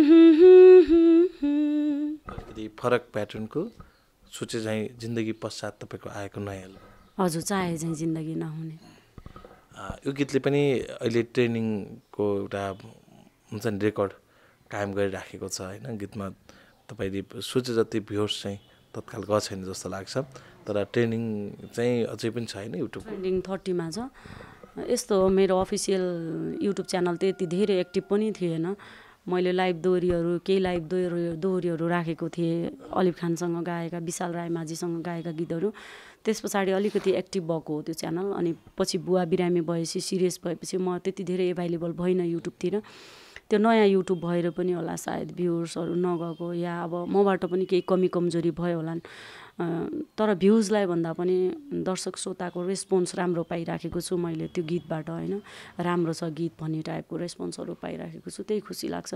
अलिकति फरक प्याटर्नको सोचे चाहिँ जिन्दगी पश्चात तपाईँको आएको नयाँ। हजुर, चाहे चाहिँ जिन्दगी नहुने। यो गीतले पनि अहिले ट्रेनिङको एउटा हुन्छ नि रेकर्ड कायम गरिराखेको छ होइन। गीतमा तपाईँले सोचे जति भ्युर्स चाहिँ तत्काल गएको छैन जस्तो लाग्छ, तर ट्रेनिङ चाहिँ अझै पनि छैन युट्युब। ट्रेन्डिङ 30 मा छ। यस्तो हो, मेरो अफिसियल युट्युब च्यानल त यति धेरै एक्टिभ पनि थिएन। मैले लाइभ केही लाइभ दोहोरीहरू राखेको थिएँ, अलिफ खानसँग गाएका, विशाल रायमाझीसँग गाएका गीतहरू। त्यस पछाडि अलिकति एक्टिभ भएको हो त्यो च्यानल। अनि पछि बुवा बिरामी भएपछि, सिरियस भएपछि म त्यति धेरै एभाइलेबल भइनँ युट्युबतिर। त्यो नयाँ युट्युब भएर पनि होला सायद भ्युर्सहरू नगएको, या अब मबाट पनि केही कमी कमजोरी भयो होलान्। तर भ्युजलाई भन्दा पनि दर्शक श्रोताको रेस्पोन्स राम्रो पाइराखेको छु मैले त्यो गीतबाट होइन राम्रो छ गीत भन्ने टाइपको रेस्पोन्सहरू पाइराखेको छु त्यही खुसी लाग्छ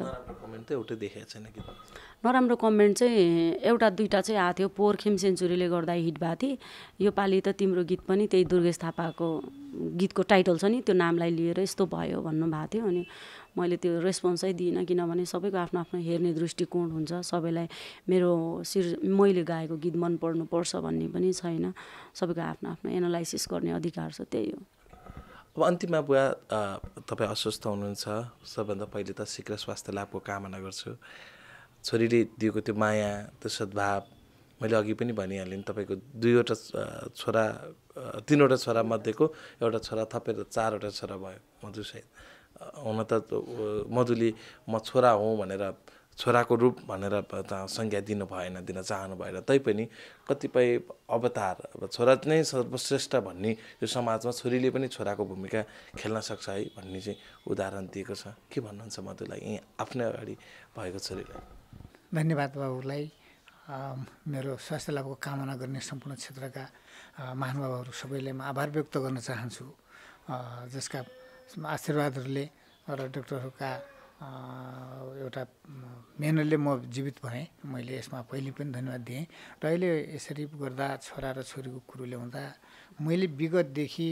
नराम्रो कमेन्ट चाहिँ एउटा दुईवटा चाहिँ आएको थियो पोहोर खेम सेन्चुरीले गर्दा हिट भएको थिएँ योपालि त तिम्रो गीत पनि त्यही दुर्गेश थापाको गीतको टाइटल छ नि त्यो नामलाई लिएर यस्तो भयो भन्नुभएको थियो अनि मैले त्यो रेस्पोन्सै दिइनँ किनभने सबैको आफ्नो आफ्नो हेर्ने दृष्टिकोण हुन्छ सबैलाई मैले गाएको गीत मन पर्नुपर्छ भन्ने पनि छैन सबैको आफ्नो आफ्नो एनालाइसिस गर्ने अधिकार छ त्यही हो अब अन्तिममा बुवा तपाईँ अस्वस्थ हुनुहुन्छ सबभन्दा पहिले त शीघ्र स्वास्थ्य लाभको कामना गर्छु छोरीले दिएको त्यो माया त्यो सद्भाव मैले अघि पनि भनिहालेँ तपाईँको 2वटा छोरा 3वटा छोरा मध्येको एउटा छोरा थपेर 4वटा छोरा भयो मधुसहित हुन त मधुले म छोरा हुँ भनेर छोराको रूप भनेर संज्ञा दिनु भएन दिन चाहनु भएन तैपनि कतिपय अवतार अब छोरा नै सर्वश्रेष्ठ भन्ने यो समाजमा छोरीले पनि छोराको भूमिका खेल्न सक्छ है भन्ने चाहिँ उदाहरण दिएको छ के भन्नुहुन्छ मधुलाई यहीँ आफ्नै अगाडि भएको छोरीलाई धन्यवाद बाबुलाई मेरो स्वास्थ्य लाभको कामना गर्ने सम्पूर्ण क्षेत्रका महानुभावहरू सबैलाई म आभार व्यक्त गर्न चाहन्छु जसका आशीर्वादहरूले र डाक्टरहरूका एउटा मेहनतले म जीवित भएँ मैले यसमा पहिले पनि धन्यवाद दिएँ र अहिले यसरी गर्दा छोरा र छोरीको कुरो ल्याउँदा मैले विगतदेखि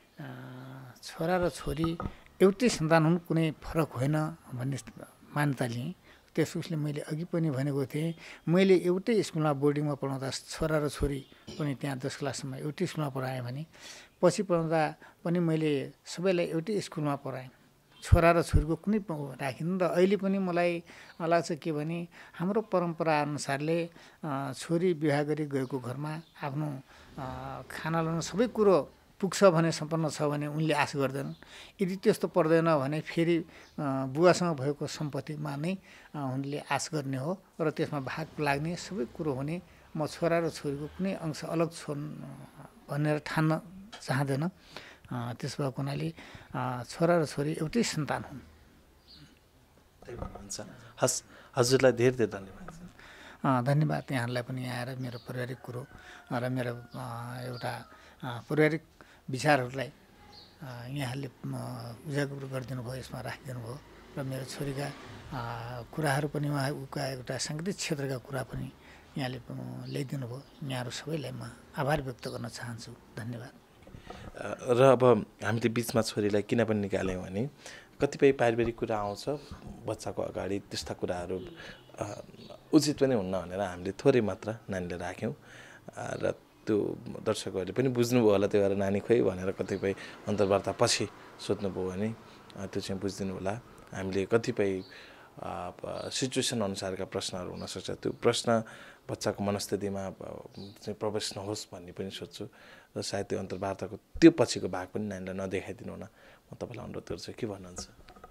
छोरा र छोरी एउटै सन्तान हुन् कुनै फरक होइन भन्ने मान्यता लिएँ त्यस उसले मैले अघि पनि भनेको थिएँ मैले एउटै स्कुलमा बोर्डिङमा पढाउँदा छोरा र छोरी पनि त्यहाँ 10 क्लाससम्म एउटै स्कुलमा पढाएँ भने पछि पढाउँदा पनि मैले सबैलाई एउटै स्कुलमा पढाएँ छोरा र छोरीको कुनै राखिनँ र अहिले पनि मलाई लाग्छ के भने हाम्रो परम्परा अनुसारले छोरी बिहा गरी गएको घरमा आफ्नो खाना लाउन सबै कुरो पुग्छ भने सम्पन्न छ भने उनले आश गर्दैनन् यदि त्यस्तो पर्दैन भने फेरि बुवासँग भएको सम्पत्तिमा नै उनले आश गर्ने हो र त्यसमा भाग लाग्ने सबै कुरो हुने म छोरा र छोरीको कुनै अंश अलग छोड्न भनेर ठान्न चाहँदैन त्यस भएको हुनाले छोरा र छोरी एउटै सन्तान हुन् त्यही भन्नुहुन्छ हजुरलाई धेरै धेरै धन्यवाद धन्यवाद यहाँहरूलाई पनि आएर मेरो पारिवारिक कुरो र मेरो एउटा पारिवारिक विचारहरूलाई यहाँहरूले उजागर गरिदिनु भयो यसमा राखिदिनु भयो र मेरो छोरीका कुराहरू पनि उहाँका एउटा साङ्गीतिक क्षेत्रका कुरा पनि यहाँले ल्याइदिनु भयो यहाँहरू सबैलाई म आभार व्यक्त गर्न चाहन्छु धन्यवाद र अब हामीले बिचमा छोरीलाई किन पनि निकाल्यौँ भने कतिपय पारिवारिक कुरा आउँछ बच्चाको अगाडि त्यस्ता कुराहरू उचित पनि हुन्न भनेर हामीले थोरै मात्र नानीलाई राख्यौँ र त्यो दर्शकहरूले पनि बुझ्नुभयो होला त्यो भएर नानी खोइ भनेर कतिपय अन्तर्वार्ता पछि सोध्नुभयो भने त्यो चाहिँ बुझिदिनु होला हामीले कतिपय सिचुएसन अनुसारका प्रश्नहरू हुनसक्छ त्यो प्रश्न बच्चाको मनस्थितिमा चाहिँ प्रवेश नहोस् भन्ने पनि सोध्छु र सायद त्यो अन्तर्वार्ताको त्यो पछिको भाग पनि नानीलाई नदेखाइदिनु हुन म तपाईँलाई अनुरोध गर्छु के भन्नुहुन्छ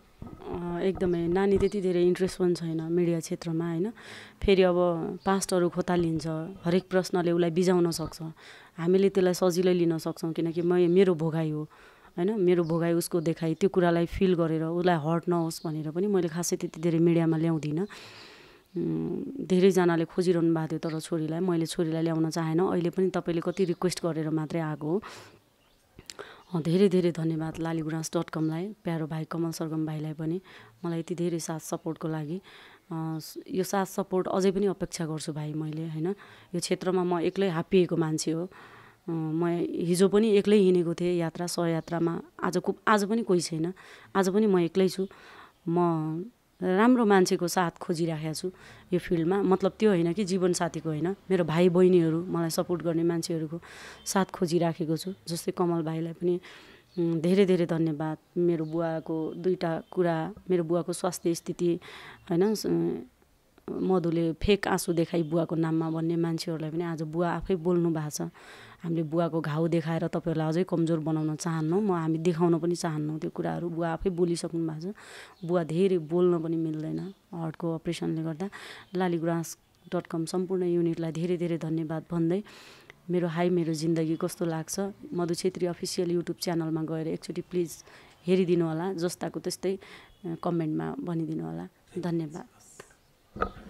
एकदमै नानी त्यति धेरै इन्ट्रेस्ट पनि छैन मिडिया क्षेत्रमा होइन फेरि अब पास्टहरू खोतालिन्छ हरेक प्रश्नले उसलाई बिजाउन सक्छ हामीले त्यसलाई सजिलै लिन सक्छौँ किनकि मेरो भोगाइ हो होइन मेरो भोगाइ उसको देखाइ त्यो कुरालाई फिल गरेर उसलाई हर्ट नहोस् भनेर पनि मैले खासै त्यति धेरै मिडियामा ल्याउँदिनँ धेरैजनाले खोजिरहनु भएको थियो तर छोरीलाई मैले छोरीलाई ल्याउन चाहेन अहिले पनि तपाईँले कति रिक्वेस्ट गरेर मात्रै आएको हो धेरै धेरै धन्यवाद laligurash.com-लाई प्यारो भाइ कमल सरगम भाइलाई पनि मलाई यति धेरै साथ सपोर्टको लागि यो साथ सपोर्ट अझै पनि अपेक्षा गर्छु भाइ मैले होइन यो क्षेत्रमा म एक्लै हाप्पिएको मान्छे हो म हिजो पनि एक्लै हिँडेको थिएँ यात्रा सहयात्रामा आज पनि कोही छैन आज पनि म एक्लै छु म राम्रो मान्छेको साथ खोजिराखेको छु यो फिल्डमा मतलब त्यो होइन कि जीवन साथीको होइन मेरो भाइ बहिनीहरू मलाई सपोर्ट गर्ने मान्छेहरूको साथ खोजिराखेको छु जस्तै कमल भाइलाई पनि धेरै धेरै धन्यवाद मेरो बुवाको 2टा कुरा मेरो बुवाको स्वास्थ्य स्थिति होइन मधुले फेक आँसु देखाई बुवाको नाममा भन्ने मान्छेहरूलाई पनि आज बुवा आफै बोल्नु भएको छ हामीले बुवाको घाउ देखाएर तपाईँहरूलाई अझै कमजोर बनाउन चाहन्नौँ हामी देखाउन पनि चाहन्नौँ त्यो कुराहरू बुवा आफै बोलिसक्नु भएको छ बुवा धेरै बोल्न पनि मिल्दैन हार्टको अपरेसनले गर्दा laligurash.com सम्पूर्ण युनिटलाई धेरै धेरै धन्यवाद भन्दै मेरो जिन्दगी कस्तो लाग्छ मधु छेत्री अफिसियल युट्युब च्यानलमा गएर एकचोटि प्लिज हेरिदिनु होला जस्ताको त्यस्तै कमेन्टमा भनिदिनु होला धन्यवाद